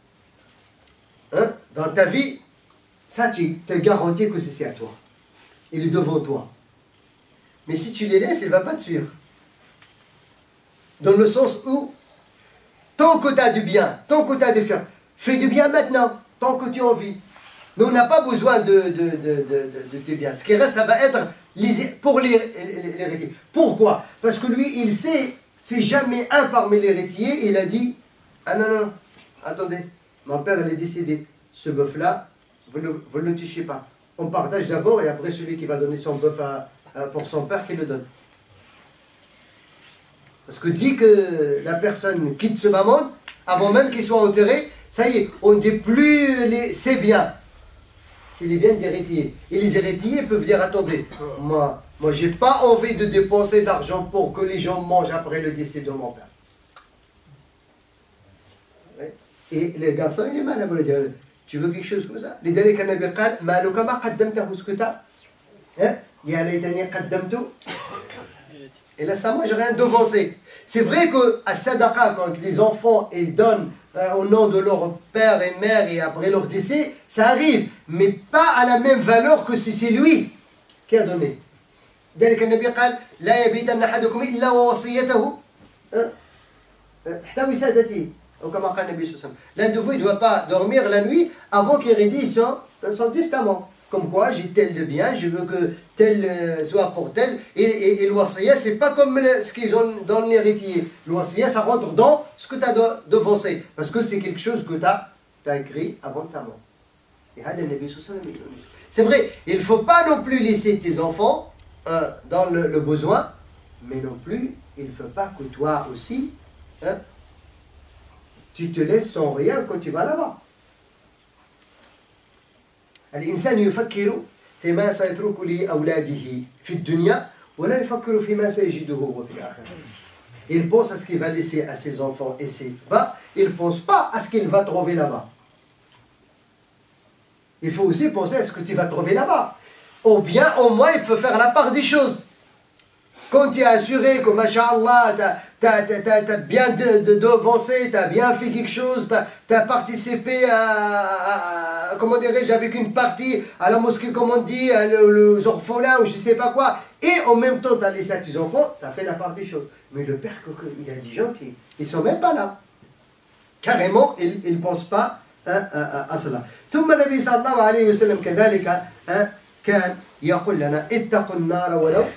dans ta vie, ça tu te garantis que c'est à toi. Il est devant toi. Mais si tu les laisses, il ne va pas te suivre. Dans le sens où, tant que tu as du bien, tant que tu as du faire, fais du bien maintenant, tant que tu as envie. Nous, on n'a pas besoin de tes biens. Ce qui reste, ça va être pour l'héritier. Pourquoi? Parce que lui, il sait, c'est jamais un parmi les héritiers, il a dit, ah non, attendez, mon père, il est décédé. Ce bœuf-là, vous ne le touchez pas. On partage d'abord et après celui qui va donner son bœuf pour son père qui le donne. Parce que dit que la personne quitte ce bas monde, avant même qu'il soit enterré, ça y est, on ne dit plus ses biens. C'est les biens des héritiers. Et les héritiers peuvent dire, attendez, moi j'ai pas envie de dépenser d'argent pour que les gens mangent après le décès de mon père. Ouais. Et le garçon, il est malade, il dire, tu veux quelque chose comme ça? Les derniers Nabi قال مالك ما قدمته ce que t'as. يا ليتني قدمت. Et là, ça, moi, j'ai rien devancé. C'est vrai que à Sadaqa, quand les enfants ils donnent au nom de leur père et mère et après leur décès, ça arrive, mais pas à la même valeur que si c'est lui qui a donné. ذلك النبي قال لا يبيتن أحدكم إلا ووصيته حتى وسادته ou comme a dit le Nabi. L'un de vous ne doit pas dormir la nuit avant qu'il rédige son testament. Comme quoi, j'ai tel de bien, je veux que tel soit pour tel. Et l'ouassiya, c'est pas comme ce qu'ils ont dans l'héritier. L'ouassiya, ça rentre dans ce que tu as devancé. Parce que c'est quelque chose que tu as écrit avant ta mort. Et c'est vrai, il ne faut pas non plus laisser tes enfants dans le besoin, mais non plus, il ne faut pas que toi aussi, hein, tu te laisses sans rien quand tu vas là-bas. الإنسان يفكر فيما سيترك لأولاده في الدنيا ولا يفكر فيما سيجده هو في الآخرة. Il pense à ce qu'il va laisser à ses enfants et ses bas. Il ne pense pas à ce qu'il va trouver là-bas. Il faut aussi penser à ce que tu vas trouver là-bas. Ou bien, au moins, il faut faire la part des choses. Quand tu es assuré que, masha'Allah, tu as bien devancé, tu as bien fait quelque chose, tu as participé comment dirais-je, avec une partie à la mosquée, comme on dit, les orphelins ou je ne sais pas quoi, et en même temps, tu as laissé à tes enfants, tu as fait la part des choses. Mais le père, il y a des gens qui ne sont même pas là. Carrément, ils ne pensent pas à cela. ثم النبي صلى الله عليه وسلم كذلك كان يقول لنا اتقوا النار ولو.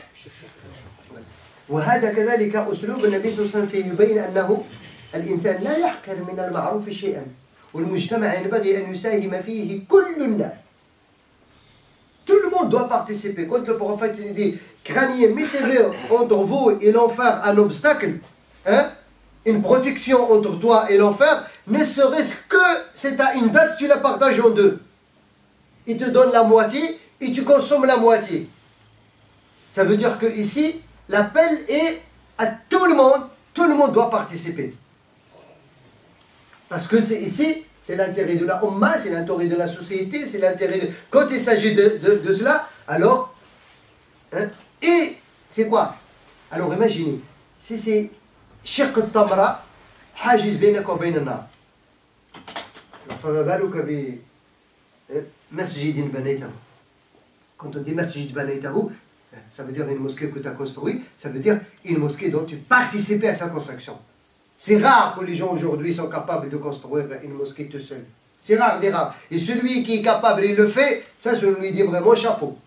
وهذا كذلك أسلوب النبي صلى الله عليه وسلم فيه يبين أنه الإنسان لا يحقر من المعروف شيئا والمجتمع ينبغي أن يساهم فيه كل الناس. Tout le monde doit participer. Quand le prophète dit craignez, mettez-vous entre vous et l'enfer un obstacle, hein, une protection entre toi et l'enfer, ne serait-ce que c'est à une date, tu la partages en deux. Il te donne la moitié et tu consommes la moitié. Ça veut dire que ici, l'appel est à tout le monde doit participer. Parce que c'est ici, c'est l'intérêt de la Ummah, c'est l'intérêt de la société, c'est l'intérêt de... Quand il s'agit de cela, alors... Hein, et c'est quoi? Alors imaginez, si c'est شق التمرة حاجز بينك وبين النار. فما بالك بمسجد بنيته. Quand on dit masjid بنيته, ça veut dire une mosquée que tu as construite, ça veut dire une mosquée dont tu participais à sa construction. C'est rare que les gens aujourd'hui sont capables de construire une mosquée tout seul. C'est rare, des rares. Et celui qui est capable, il le fait, ça, je lui dis vraiment chapeau.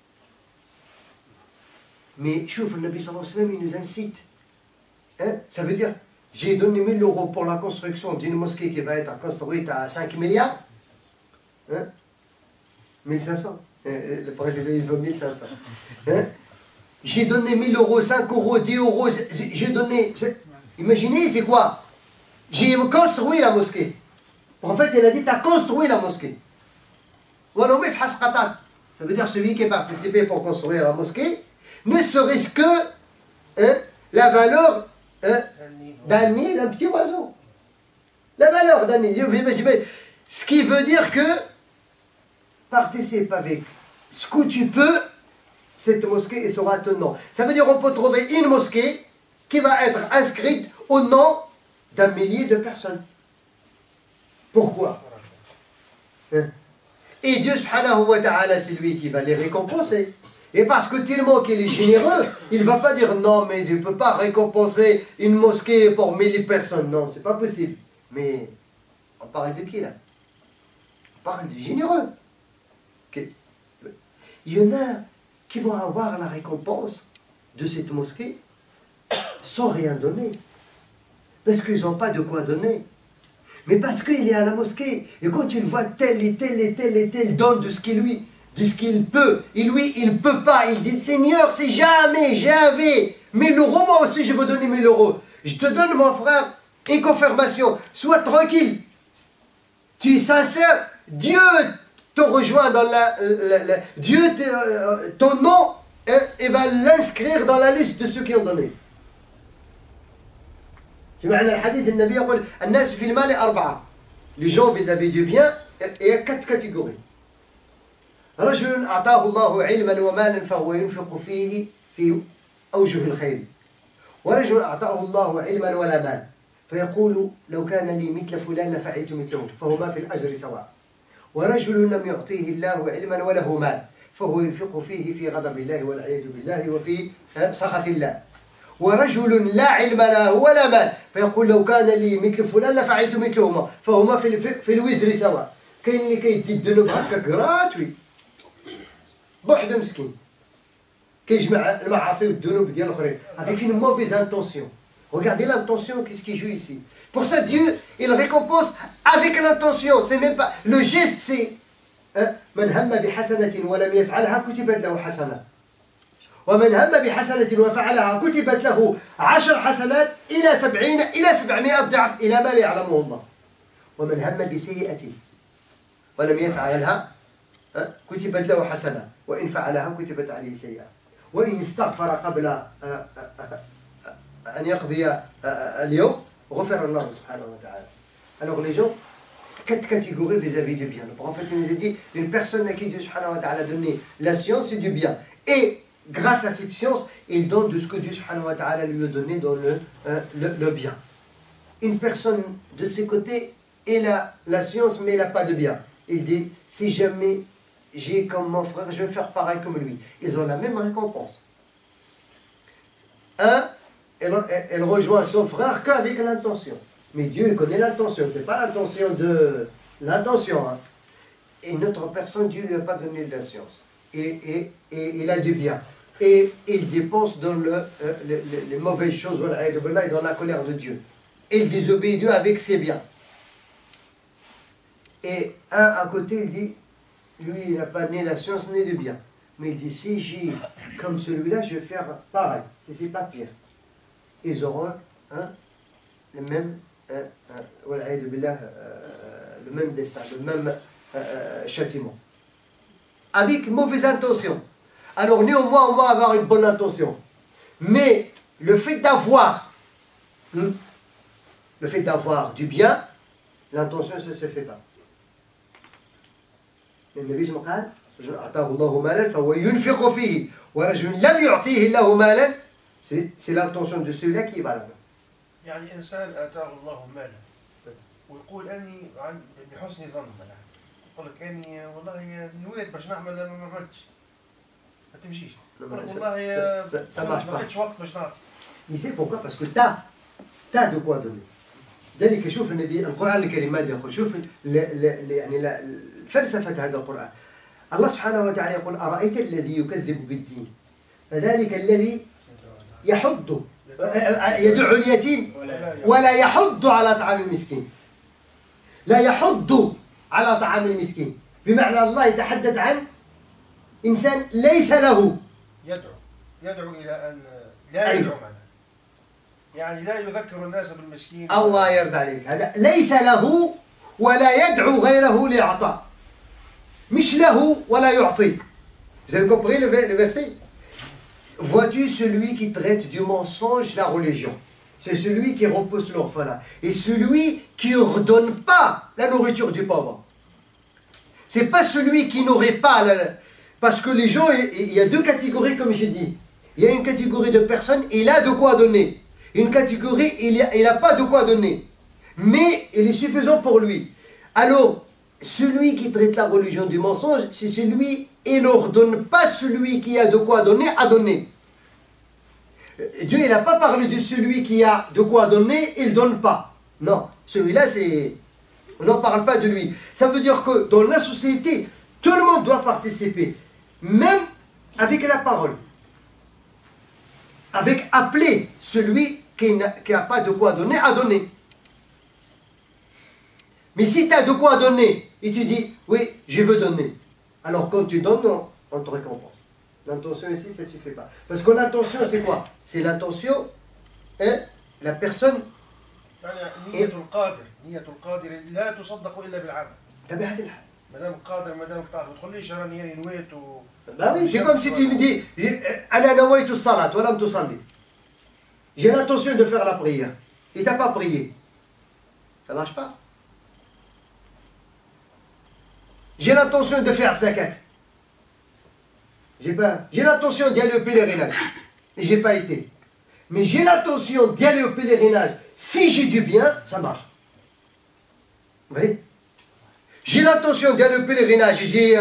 Mais, chouf, le Nabi sallallahu alayhi wa sallam, il nous incite. Hein? Ça veut dire, j'ai donné 1000 euros pour la construction d'une mosquée qui va être construite à 5 milliards. Hein? 1500. Le président, il veut 1500. Hein? J'ai donné 1000 euros, 5 euros, 10 euros. J'ai donné... Imaginez, c'est quoi? J'ai construit la mosquée. En fait, il a dit, tu as construit la mosquée. Ça veut dire celui qui a participé pour construire la mosquée, ne serait-ce que hein, la valeur d'un nid, d'un petit oiseau. La valeur d'un nid. Ce qui veut dire que participe avec ce que tu peux, cette mosquée sera ton nom. Ça veut dire qu'on peut trouver une mosquée qui va être inscrite au nom d'un millier de personnes. Pourquoi? Et Dieu subhanahu wa ta'ala, c'est lui qui va les récompenser. Et parce que tellement qu'il est généreux, il ne va pas dire non, mais je ne peux pas récompenser une mosquée pour 1000 personnes. Non, c'est pas possible. Mais on parle de qui là? On parle du généreux. Okay. Il y en a qui vont avoir la récompense de cette mosquée sans rien donner. Parce qu'ils n'ont pas de quoi donner. Mais parce qu'il est à la mosquée, et quand il voit tel et tel et tel et tel donne de ce qu'il peut, et lui, il ne peut pas, il dit, Seigneur, si jamais j'avais 1000 euros, moi aussi je veux donner 1000 euros. Je te donne, mon frère, une confirmation, sois tranquille. Tu es sincère, Dieu te rejoint dans Dieu, ton nom, et va l'inscrire dans la liste de ceux qui ont donné. في معنى الحديث النبي يقول الناس في المال 4. Les gens vis-à-vis du bien, il y a 4 catégories. رجل أعطاه الله علما ومالا فهو ينفق فيه في أوجه الخير. ورجل أعطاه الله علما ولا مال فيقول لو كان لي مثل فلان لفعلت مثله فهما في الأجر سواء. ورجل لم يعطيه الله علما وله مال فهو ينفق فيه في غضب الله والعياذ بالله وفي سخط الله. ورجل لا علم له ولا مال فيقول لو كان لي مثل فلان لفعلت مثلهما فهما في الوزر سواء. كاين اللي كيدي الذنوب هكا غراتوي بوحدو مسكين كيجمع المعاصي والذنوب ديال الاخرين avec une mauvaise intention. Regardez l'intention, qu'est-ce qui joue ici. Pour ça, Dieu, il récompense avec l'intention. C'est même pas le geste, c'est من هم بحسنة ولم يفعلها كتبت له حسنة ومن هم بحسنة وفعلها كتبت له 10 حسنات إلى 70 إلى 700 ضعف إلى ما لا يعلمه الله. ومن هم بسيئة ولم يفعلها كتبت له حسنة وإن فعلها كتبت عليه سيئة. وإن استغفر قبل أن يقضي اليوم غفر الله سبحانه وتعالى. Alors les gens, 4 catégories vis-à-vis du bien. Le prophète nous a dit, une personne à qui Dieu subhanahu wa ta'ala a donné la science et du bien. Et grâce à cette science, il donne de ce que Dieu subhanahu wa ta'ala lui a donné dans le bien. Une personne de ses côtés, elle a la science mais elle n'a pas de bien. Il dit, si jamais j'ai comme mon frère, je vais faire pareil comme lui. Ils ont la même récompense. Elle rejoint son frère qu'avec l'intention. Mais Dieu connaît l'intention, ce n'est pas l'intention de l'intention. Hein. Et notre personne, Dieu ne lui a pas donné de la science. Et il a du bien. Et il dépense dans les mauvaises choses, et dans la colère de Dieu. Il désobéit Dieu avec ses biens. Et un à côté, il dit, lui, il n'a pas ni la science ni du bien. Mais il dit, si j'ai comme celui-là, je vais faire pareil. Si c'est pas pire. Ils auront le même destin, le même châtiment. Avec mauvaise intention. Alors néanmoins, on va avoir une bonne intention. Mais le fait d'avoir du bien, l'intention, ça ne se fait pas. النبي قال رجل أعطاه الله مالا فهو ينفق فيه ورجل لم يعطيه الله مالا c'est l'intention de celui-là qui est valable. يعني إنسان آتاه الله مالا ويقول أني بحسن ظن يقول لك أني والله نويت باش نعمل ما عملتش ما تمشيش يقول لك والله ما لقيتش وقت باش نعطي. Mais c'est pourquoi? Parce que t'as de quoi donner. ذلك شوف النبي القرآن الكريم ماذا يقول؟ شوف يعني فلسفة هذا القرآن. الله سبحانه وتعالى يقول أرأيت الذي يكذب بالدين فذلك الذي يحض يدعو اليتيم ولا يحض على طعام المسكين. لا يحض على طعام المسكين بمعنى الله يتحدث عن إنسان ليس له يدعو إلى أن لا يدعو معنا يعني لا يذكر الناس بالمسكين. الله يرضى عليك. هذا ليس له ولا يدعو غيره للعطاء. مش له ولا يعطي. Vous avez compris le verset? Vois-tu celui qui traite du mensonge la religion? C'est celui qui repousse l'orphelin. Et celui qui ne redonne pas la nourriture du pauvre. C'est pas celui qui n'aurait pas... Parce que les gens, il y a 2 catégories comme j'ai dit. Il y a une catégorie de personnes, il a de quoi donner. Une catégorie, il n'a pas de quoi donner. Mais il est suffisant pour lui. Alors, celui qui traite la religion du mensonge, c'est celui, il n'ordonne pas celui qui a de quoi donner à donner. Dieu, il n'a pas parlé de celui qui a de quoi donner, il ne donne pas. Non, celui-là, c'est... On n'en parle pas de lui. Ça veut dire que dans la société, tout le monde doit participer. Même avec la parole. Avec appeler celui qui n'a pas de quoi donner à donner. Mais si tu as de quoi donner et tu dis, oui, je veux donner. Alors quand tu donnes, non, on te récompense. L'intention ici, ça ne suffit pas. Parce que l'intention, c'est quoi? C'est l'intention, la personne... نية القادر لا تصدق إلا بالعمل. بهذا الحال. مادام قادر مادام قادر ما تقوليش راني نويت Bah oui, c'est comme si tu me dis, أنا نويت الصلاة ولم تصلي. J'ai l'intention de faire la prière. Et tu n'as pas prié. Ça ne marche pas. J'ai l'intention de faire zakat. J'ai l'intention d'y aller au pèlerinage. Et je n'ai pas été. Mais j'ai l'intention d'y aller au pèlerinage. Si j'ai du bien, ça marche. Vous voyez? J'ai l'intention d'y aller au pèlerinage et j'ai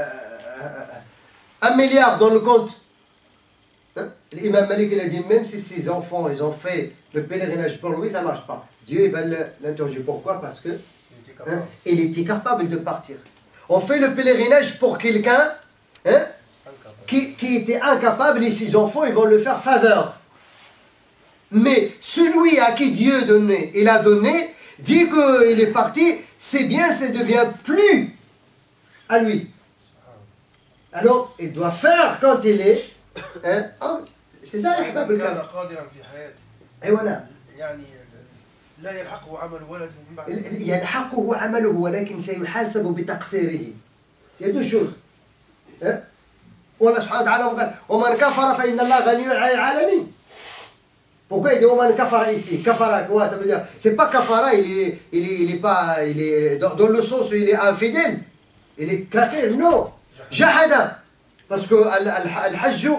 1 milliard dans le compte. Hein? L'imam Malik il a dit, même si ses enfants ils ont fait le pèlerinage pour lui, ça ne marche pas. Dieu il va l'interroger. Pourquoi? Parce que il était capable de partir. On fait le pèlerinage pour quelqu'un qui était incapable et ses enfants ils vont le faire faveur. Mais celui à qui Dieu donnait, il a donné, dit qu'il est parti, c'est bien, ça ne devient plus à lui. Alors, il doit faire quand il est سي سا يا احباب الكرام. كان قادرا في حياته. ايوه نعم. يعني لا يلحقه عمل ولده من بعد. يلحقه عمله ولكن سيحاسب بتقصيره. يا دو شوز. والله سبحانه وتعالى قال ومن كفر فإن الله غني عن العالمين. Pourquoi il dit ومن كفر ici? كفر quoi? Ça veut dire c'est pas kafara, il est dans le sens où il est infidèle. Il est kafir, non. جحد. Parce que الحج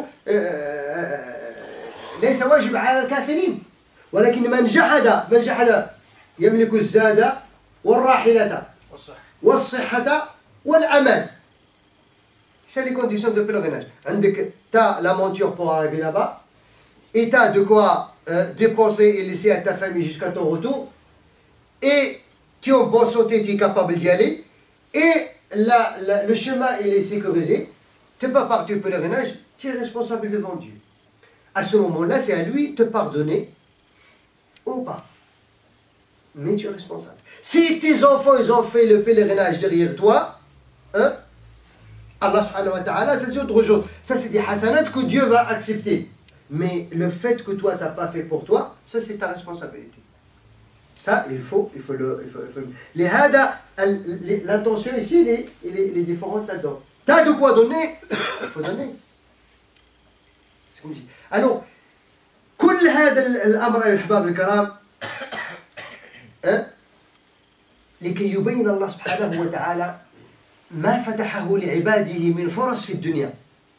ليس واجب على الكافرين. ولكن من جحد يملك الزاد والراحلة والصحة والأمان. C'est les conditions de pèlerinage. Tu as la monture pour arriver là-bas, et tu as de quoi dépenser et laisser à ta famille jusqu'à ton retour, et tu es en bonne santé, tu es capable d'y aller, et le chemin il est sécurisé. Tu n'es pas parti au pèlerinage, tu es responsable devant Dieu. À ce moment-là, c'est à lui de te pardonner ou pas. Mais tu es responsable. Si tes enfants ils ont fait le pèlerinage derrière toi, hein, Allah subhanahu wa ta'ala, ça c'est autre chose. Ça c'est des hasanats que Dieu va accepter. Mais le fait que toi tu n'as pas fait pour toi, ça c'est ta responsabilité. Ça, il faut le. L'intention ici, il est différente là-dedans. Tu as de quoi donner, il faut donner. C'est comme je dis. Alors, كل هذا الأمر أيها الأحباب الكرام لكي يبين الله سبحانه وتعالى ما فتحه لعباده من فرص في الدنيا.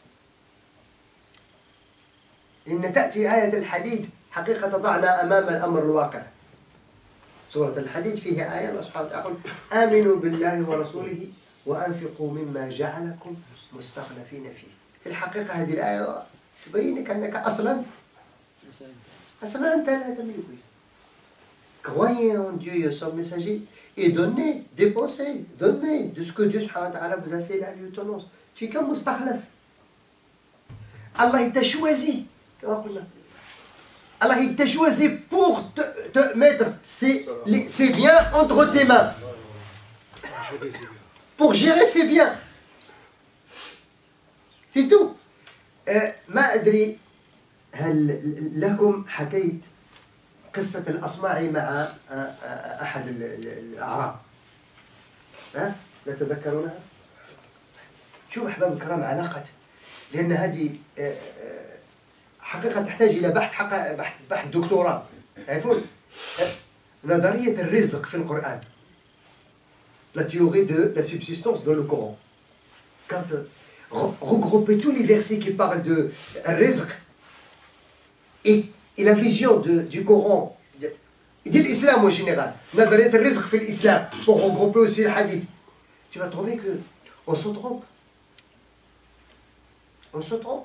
إن تأتي آية الحديد حقيقة تضعنا أمام الأمر الواقع. سورة الحديد فيها آية الله سبحانه وتعالى يقول آمنوا بالله ورسوله وأنفقوا مما جعلكم مستخلفين فيه. في الحقيقة هذه الآية تبينك أنك أصلا أنت لا تملك. Croyez en Dieu et son messager et donnez, dépensez, donnez de ce que Dieu subhanahu wa ta'ala vous a fait la lieutenance. Tu es comme mustakhlaf. Allah il t'a choisi. Allah il t'a choisi pour te mettre ses biens entre tes mains. Pour gérer ses biens. C'est tout. ما أدري هل لكم حكيت قصة الأصمعي مع أحد الأعراب. لا تتذكرونها؟ شوف أحباب الكرام علاقة، لأن هذه حقيقة تحتاج إلى بحث دكتوراه. تعرفون نظرية الرزق في القرآن. La théorie de la subsistance dans le Coran. Quand regrouper tous les versets qui parlent de rizq et la vision du Coran, de l'islam en général, نظرية الرزق في l'islam, pour regrouper aussi le hadith, tu vas trouver qu'on se trompe. On se trompe.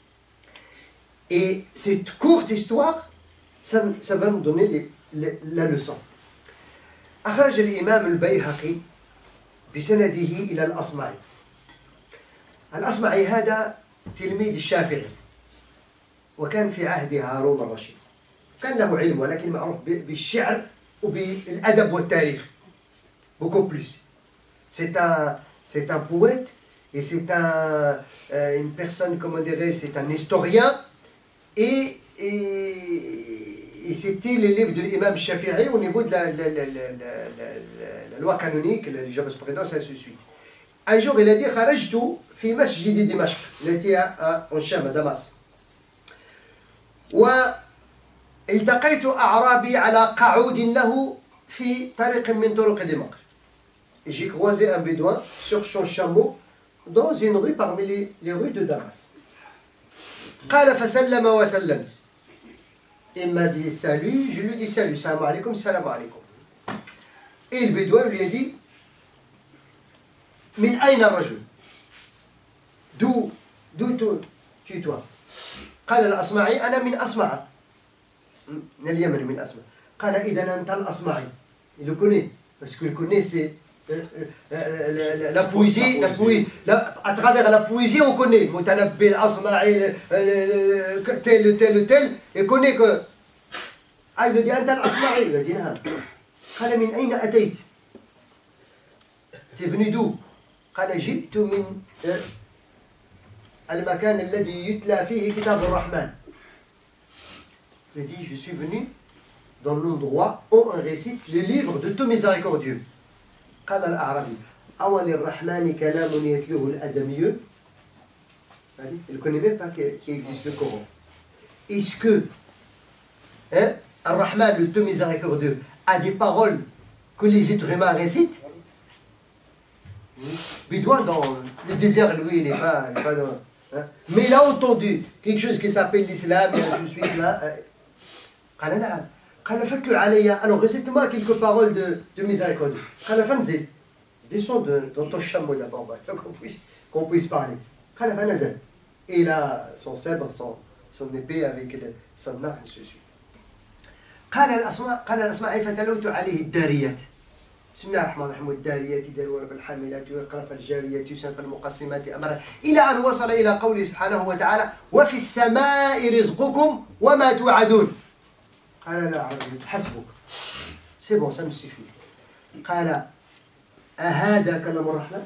Et cette courte histoire, ça va nous donner la leçon. أخرج الإمام البيهقي بسنده إلى الأصمعي. الأصمعي هذا تلميذ الشافعي، وكان في عهد هارون الرشيد. كان له علم ولكن معروف بالشعر وبالأدب والتاريخ. Beaucoup plus. C'est un poète et c'est une personne, comment dirais, c'est un historien et c'était l'élève de l'imam Shafi'i au niveau de la loi canonique, la jurisprudence et ainsi de suite. Un jour il a dit خرجت في مسجد دمشق التي en Cham, à Damas. والتقيت أعرابي على قعود له في طريق من طرق دمشق. J'ai croisé un bédouin sur son chameau dans une rue parmi les rues de Damas. قال فسلم وسلمت. Il m'a dit salut, je lui dis salut, salam alaikum, salam alaikum. Et le bédouin lui a dit من أين الرجل؟ d'où tu es toi؟ قال الأصمعي أنا من أصمع، من اليمن من أصمع. قال إذا أنت الأصمعي. Il le connaît parce qu'il connaît c'est la poésie, à travers la poésie on connaît Mutanabbi, الأصمعي, tel, il connaît que. Ah, il lui dit أنت الأصمعي. Il lui dit نعم. قال من أين أتيت؟ Tu es venu d'où؟ قال جئت من المكان الذي يتلى فيه كتاب الرحمن. Il dit, je suis venu dans l'endroit où on récite le livre de tout miséricordieux. قال الأعرابي أول الرحمن كلام يتلوه الآدميون. Il ne connaît même pas qu'il existe le Coran. Est-ce que Ar-Rahman, le tout miséricordieux, a des paroles que les êtres humains récitent? Bidouin dans le désert, lui, il n'est pas dans... Hein? Mais il a entendu quelque chose qui s'appelle l'islam, et ainsi de suite, là. Alors, récite-moi quelques paroles de miséricorde. Descends dans ton chameau d'abord, qu'on puisse parler. Et il a son sabre, son épée avec son arc, ainsi de suite. قال الأصمعي فتلوت عليه الداريات. بسم الله الرحمن الرحيم والداريات ذروة فالحاملات ويقرأ فالجاريات يسرا فالمقسمات أمرا إلى أن وصل إلى قوله سبحانه وتعالى وفي السماء رزقكم وما توعدون. قال لا حسبك c'est bon ça me suffit. قال أهذا كلام الرحمن؟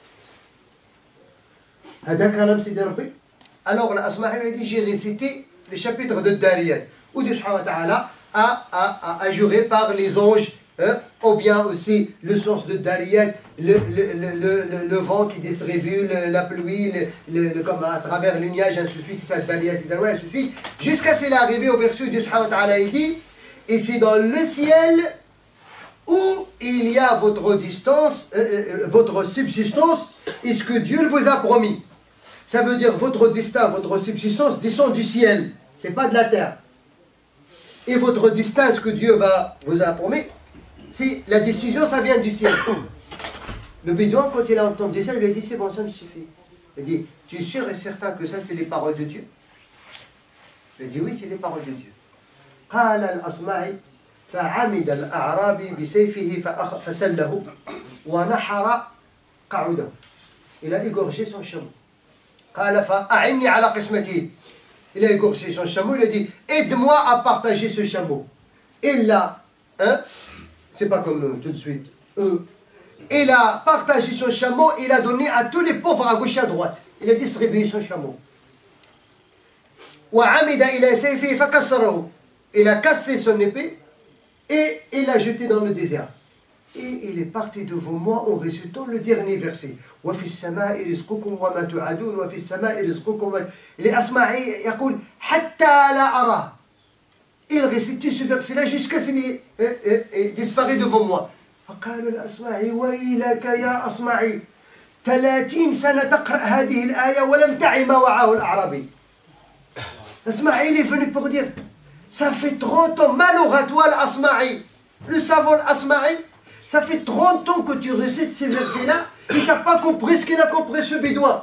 هذا كلام سيدي ربي؟ Alors l'Asma'i lui dit j'ai récité le chapitre de Dariyat où Dieu subhanahu wa ta'ala a juré par les anges, ou bien aussi le sens de Dariyat, le vent qui distribue la pluie, comme à travers le nuage, ainsi de suite, ça Dariyat, ainsi de suite, jusqu'à ce qu'il est arrivé au verset où Dieu subhanahu wa ta'ala dit, et c'est dans le ciel où il y a votre distance, votre subsistance, et ce que Dieu vous a promis. Ça veut dire votre destin, votre subsistance descend du ciel, c'est pas de la terre. Et votre destin, ce que Dieu vous a promis, c'est la décision, ça vient du ciel. Le bédouin, quand il a entendu ça, il lui a dit c'est bon, ça me suffit. Il a dit tu es sûr et certain que ça c'est les paroles de Dieu? Il a dit oui, c'est les paroles de Dieu. قال الأصمعي فعمد الأعرابي بسيفه فسله ونحر قعوده. Il a égorgé son chameau. قال فأعني على قسمته. Il a égorgé son chameau, il a dit aide-moi à partager ce chameau. Il a, c'est pas comme nous tout de suite, il a partagé son chameau, il a donné à tous les pauvres à gauche et à droite. Il a distribué son chameau. وعمد إلى سيفه فكسره. Il a cassé son épée et il l'a jeté dans le désert. Et il est parti devant moi en récitant le dernier verset. وفي السماء رزقكم وما توعدون وفي السماء رزقكم. الأصمعي يقول حتى لا أراه. Il récite ce verset-là jusqu'à ce qu'il disparaît devant moi. فقال الأصمعي ويلك يا أصمعي 30 سنة تقرأ هذه الآية ولم تعي ما وعاه الأعرابي. الأصمعي il est venu pour dire ça fait 30 ans, malheur à toi l'Asma'i, le savant l'Asma'i, ça fait 30 ans que tu récites ces versets-là et tu n'as pas compris ce qu'il a compris ce bédouin.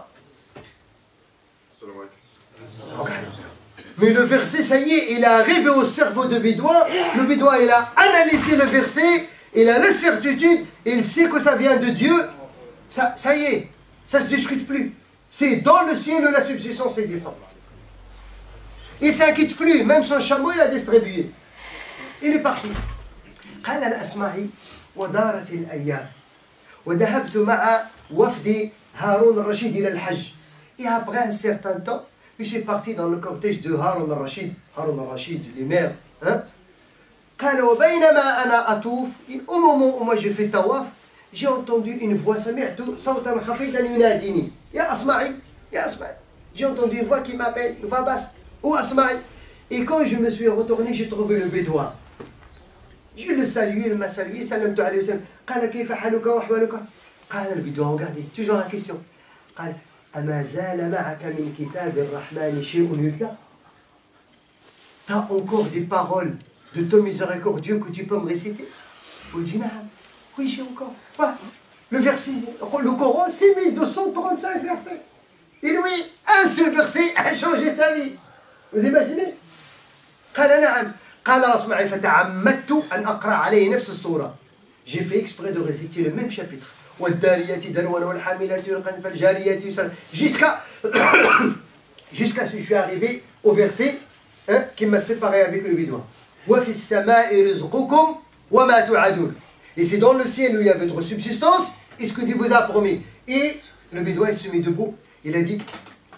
Mais le verset, ça y est, il est arrivé au cerveau de bédouin, le bédouin il a analysé le verset, il a la certitude, il sait que ça vient de Dieu, ça y est, ça ne se discute plus. C'est dans le ciel où la subsistance est descendue. Il ne s'inquiète plus, même son chameau il a distribué. Il est parti. قال الأصمعي ودارت الأيام وذهبت مع وفد هارون الرشيد إلى الحج. Et après un certain temps, je suis parti dans le cortège de Haroun al-Rashid, les mères. قال وبينما أنا أطوف, au moment où moi j'ai fait tawaf, j'ai entendu une voix, سمعت صوتا خفيفا يناديني يا أصمعي يا أصمعي. J'ai entendu une voix qui m'appelle, une voix basse. Ou Asma'i. Et quand je me suis retourné, j'ai trouvé le bédouin. Je le salue, il m'a salué, salamtu alayhi wa sallam. قال كيف حالك وأحوالك؟ قال البدوان, regardez, toujours la question. قال أما زال معك من كتاب الرحمن شيء يتلى؟ T'as encore des paroles de ton miséricordieux que tu peux me réciter? Je dis non. Oui, j'ai encore. Voilà. Le verset, le Coran, 6235 versets. Et lui, un seul verset a changé sa vie. Vous imaginez? قال نعم. قال الأصمعي فتعمدت أن أقرأ عليه نفس السورة. J'ai fait exprès de réciter le même chapitre. والداريات ذروا والحاملات يرقن فالجاريات يسرا. Jusqu'à ce que je suis arrivé au verset qui m'a séparé avec le bédouin. وفي السماء رزقكم وما توعدون. Et c'est dans le ciel où il y a votre subsistance et ce que Dieu vous a promis. Et le bédouin se mit debout. Il a dit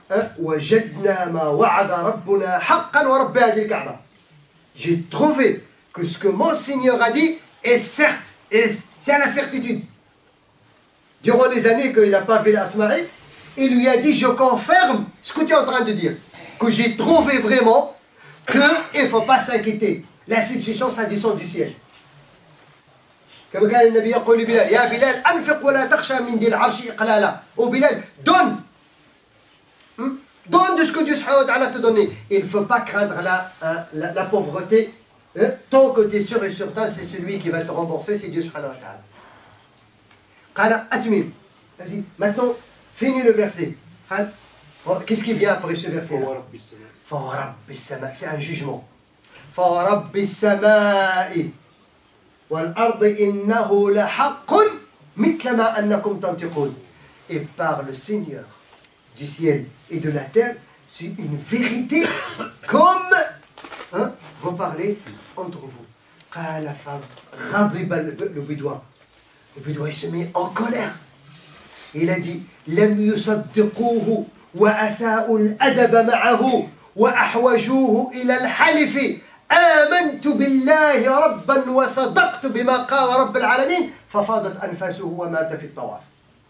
وجدنا ما وعد ربنا حقا ورب هذه الكعبة. J'ai trouvé que ce que mon Seigneur a dit est certes, et c'est la certitude. Durant les années qu'il n'a pas fait l'Asma'i, il lui a dit, je confirme ce que tu es en train de dire, que j'ai trouvé vraiment qu'il ne faut pas s'inquiéter. La substitution, ça descend du ciel. Comme quand le Nabi يقول لبلال يا بلال أنفق ولا تخشى من ذي العرش إقلالا. Oh Bilal, donne. Donne de ce que Dieu subhanahu wa ta'ala t'a donné. Il ne faut pas craindre la pauvreté. Tant que tu es sûr et certain, c'est celui qui va te rembourser, c'est Dieu subhanahu wa ta'ala. Qala atmim. Il dit, maintenant, finis le verset. Qu'est-ce qui vient après ce verset-là? فَوَرَبِّ السَّمَاءِ. C'est un jugement. فَوَرَبِّ السَّمَاءِ وَالْأَرْضِ إِنَّهُ لَحَقٌّ مِثْلَ مَا أَنَّكُمْ تَنْطِقُونَ. Et par le Seigneur du ciel et de la terre, c'est une vérité comme vous parlez entre vous. قال فغضب le bédouin. Le bédouin se met en colère. Il a dit لم يصدقوه وأساءوا الأدب معه وأحوجوه إلى الحلف آمنت بالله ربا وصدقت بما قال رب العالمين ففاضت أنفاسه ومات في الطواف.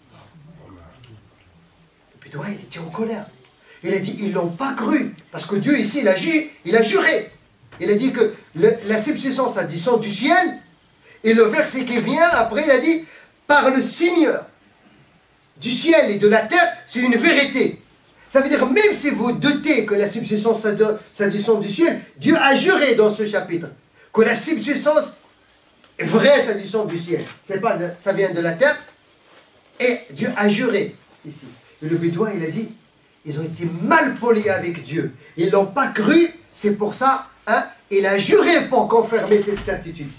Le bédouin, il était en colère. Il a dit, ils ne l'ont pas cru. Parce que Dieu ici, il a juré. Il a dit que la subsistance, ça descend du ciel. Et le verset qui vient, après, il a dit, par le Seigneur du ciel et de la terre, c'est une vérité. Ça veut dire, même si vous doutez que la subsistance, ça descend du ciel, Dieu a juré dans ce chapitre que la subsistance est vraie, ça descend du ciel. Ça vient de la terre. Et Dieu a juré ici. Et le bédouin, il a dit, ils ont été mal polis avec Dieu. Ils ne l'ont pas cru, c'est pour ça, il a juré pour confirmer cette certitude.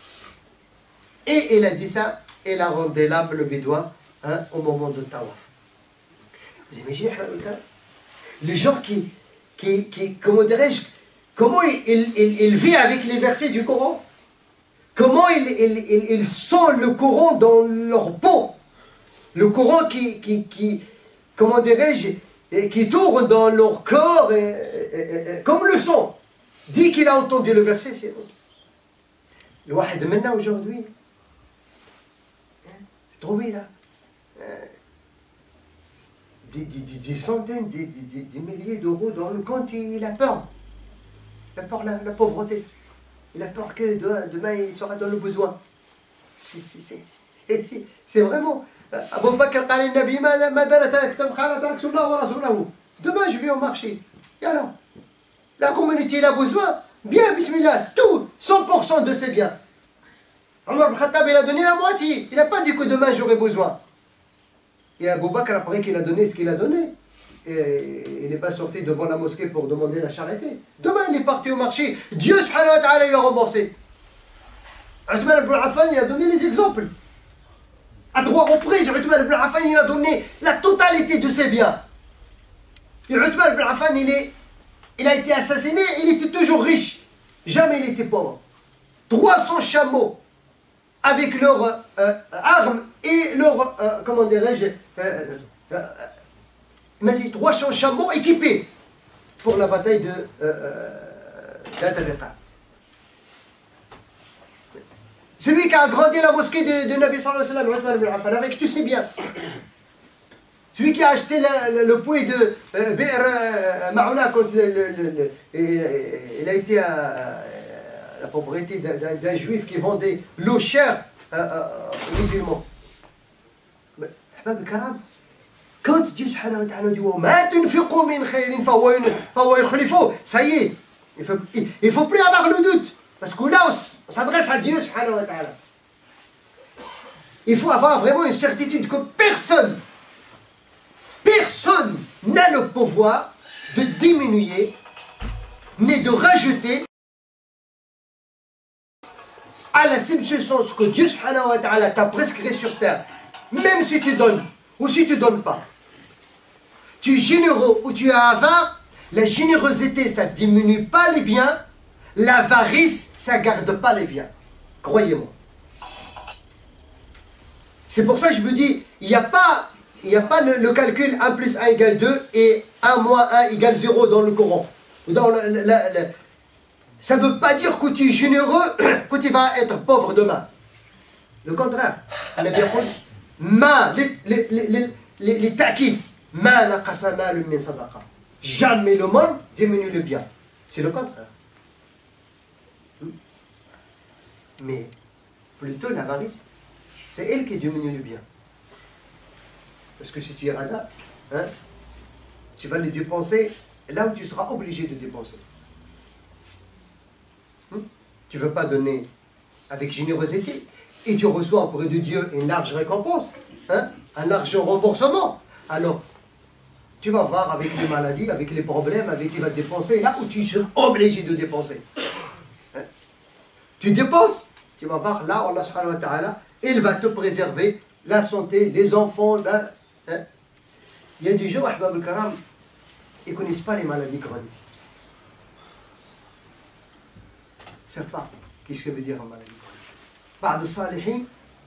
Et il a dit ça, il a rendu l'âme, le bédouin, au moment de Tawaf. Vous imaginez les gens qui comment dirais-je, comment il vit avec les versets du Coran, comment ils sentent le Coran dans leur peau, le Coran comment dirais-je, qui tourne dans leur corps, comme le son. Dès qu'il a entendu le verset, c'est le wahid maintenant aujourd'hui, trouvé là, des centaines, des milliers d'euros dans le compte, il a peur. Il a peur de la pauvreté. Il a peur que demain il sera dans le besoin. C'est vraiment. Abu Bakr قال النبي ما تركت قال تركت الله ورسوله. Demain je vais au marché. Et alors, la communauté il a besoin. Bien, bismillah, tout, 100% de ses biens. Omar ibn Khattab il a donné la moitié. Il n'a pas dit que demain j'aurai besoin. Et Abu Bakr, après qu'il a donné ce qu'il a donné, il n'est pas sorti devant la mosquée pour demander la charité. Demain, il est parti au marché. Dieu, subhanahu wa ta'ala, il a remboursé. Uthman ibn Affan, il a donné les exemples. À 3 reprises, Uthman ibn Affan, il a donné la totalité de ses biens. Et Uthman ibn Affan, il a été assassiné, il était toujours riche. Jamais il était pauvre. 300 chameaux avec leurs armes et leurs, comment dirais-je, 300 chameaux équipés pour la bataille de d'Al-Riqa. Celui qui a agrandi la mosquée de Nabi sallallahu alayhi wa sallam, Uthman ibn Affan, avec tous ses biens. Celui qui a acheté le puits de Bi'r Ma'una quand il a été la propriété d'un juif qui vendait l'eau chère aux musulmans. Quand Dieu subhanahu wa ta'ala dit وَمَا تُنْفِقُوا مِنْ خَيْرٍ فَهُوَ يُخْلِفُهُ, ça y est, il ne faut plus avoir le doute. Parce que là, on s'adresse à Dieu subhanahu wa ta'ala. Il faut avoir vraiment une certitude que personne n'a le pouvoir de diminuer ni de rajouter à la subsistance que Dieu subhanahu wa ta'ala t'a prescrit sur terre. Même si tu donnes ou si tu ne donnes pas. Tu es généreux ou tu es avare, la générosité ça ne diminue pas les biens, l'avarice ça ne garde pas les biens. Croyez-moi. C'est pour ça que je me dis, il n'y a pas il n'y a pas le calcul 1 plus 1 égale 2 et 1 moins 1 égale 0 dans le Coran. Dans ça ne veut pas dire que tu es généreux, que tu vas être pauvre demain. Le contraire. Les ta'kid. Jamais le mal diminue le bien. C'est le contraire. Mais plutôt l'avarice, c'est elle qui diminue le bien. Parce que si tu es radin, hein, tu vas le dépenser là où tu seras obligé de dépenser. Tu ne veux pas donner avec générosité et tu reçois auprès de Dieu une large récompense, hein, un large remboursement. Alors, tu vas voir avec les maladies, avec les problèmes, avec qui va dépenser là où tu seras obligé de dépenser. Hein? Tu dépenses, tu vas voir là, Allah subhanahu wa ta'ala, il va te préserver la santé, les enfants. Là, hein? Il y a des gens, ahbab al-karam, ils ne connaissent pas les maladies chroniques. Ils ne savent pas qu'est-ce que veut dire une maladie chronique. Ba'd al-salihin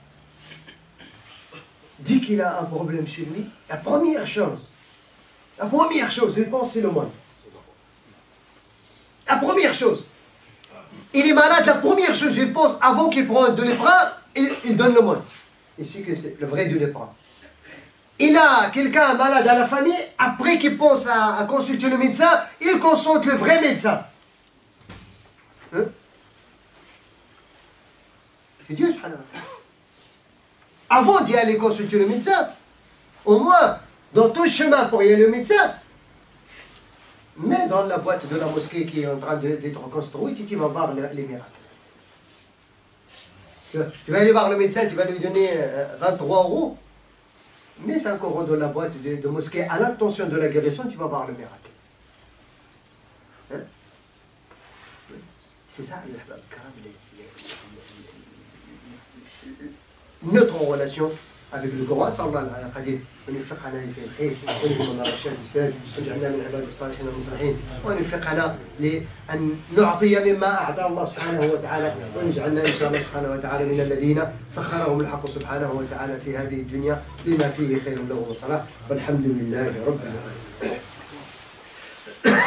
dit qu'il a un problème chez lui. La première chose, il pense, c'est le monde. La première chose. Il est malade, la première chose, il pense, avant qu'il prenne de l'éprin, il donne le monde. Ici, que c'est le vrai de l'éprin. Il a quelqu'un malade à la famille, après qu'il pense à consulter le médecin, il consulte le vrai médecin. Hein? C'est Dieu, subhanallah. Avant d'y aller consulter le médecin, au moins, dans tout chemin pour y aller au médecin, mais dans la boîte de la mosquée qui est en train d'être construite et qui va voir les miracles. Tu vas aller voir le médecin, tu vas lui donner 23 €, mais 5 € dans la boîte de mosquée à l'intention de la guérison, tu vas voir le miracle. Hein? C'est ça, notre relation avec le Coran. Sallallahu alayhi wa sallam. ونوفقنا في الخير ونجعلنا من الرشاد والسداد واجعلنا من عباد الصالحين المصلحين ونوفقنا لأن نعطي مما أعطى الله سبحانه وتعالى ونجعلنا إن شاء الله سبحانه وتعالى من الذين سخرهم الحق سبحانه وتعالى في هذه الدنيا لما فيه خير له وصلاح والحمد لله رب العالمين.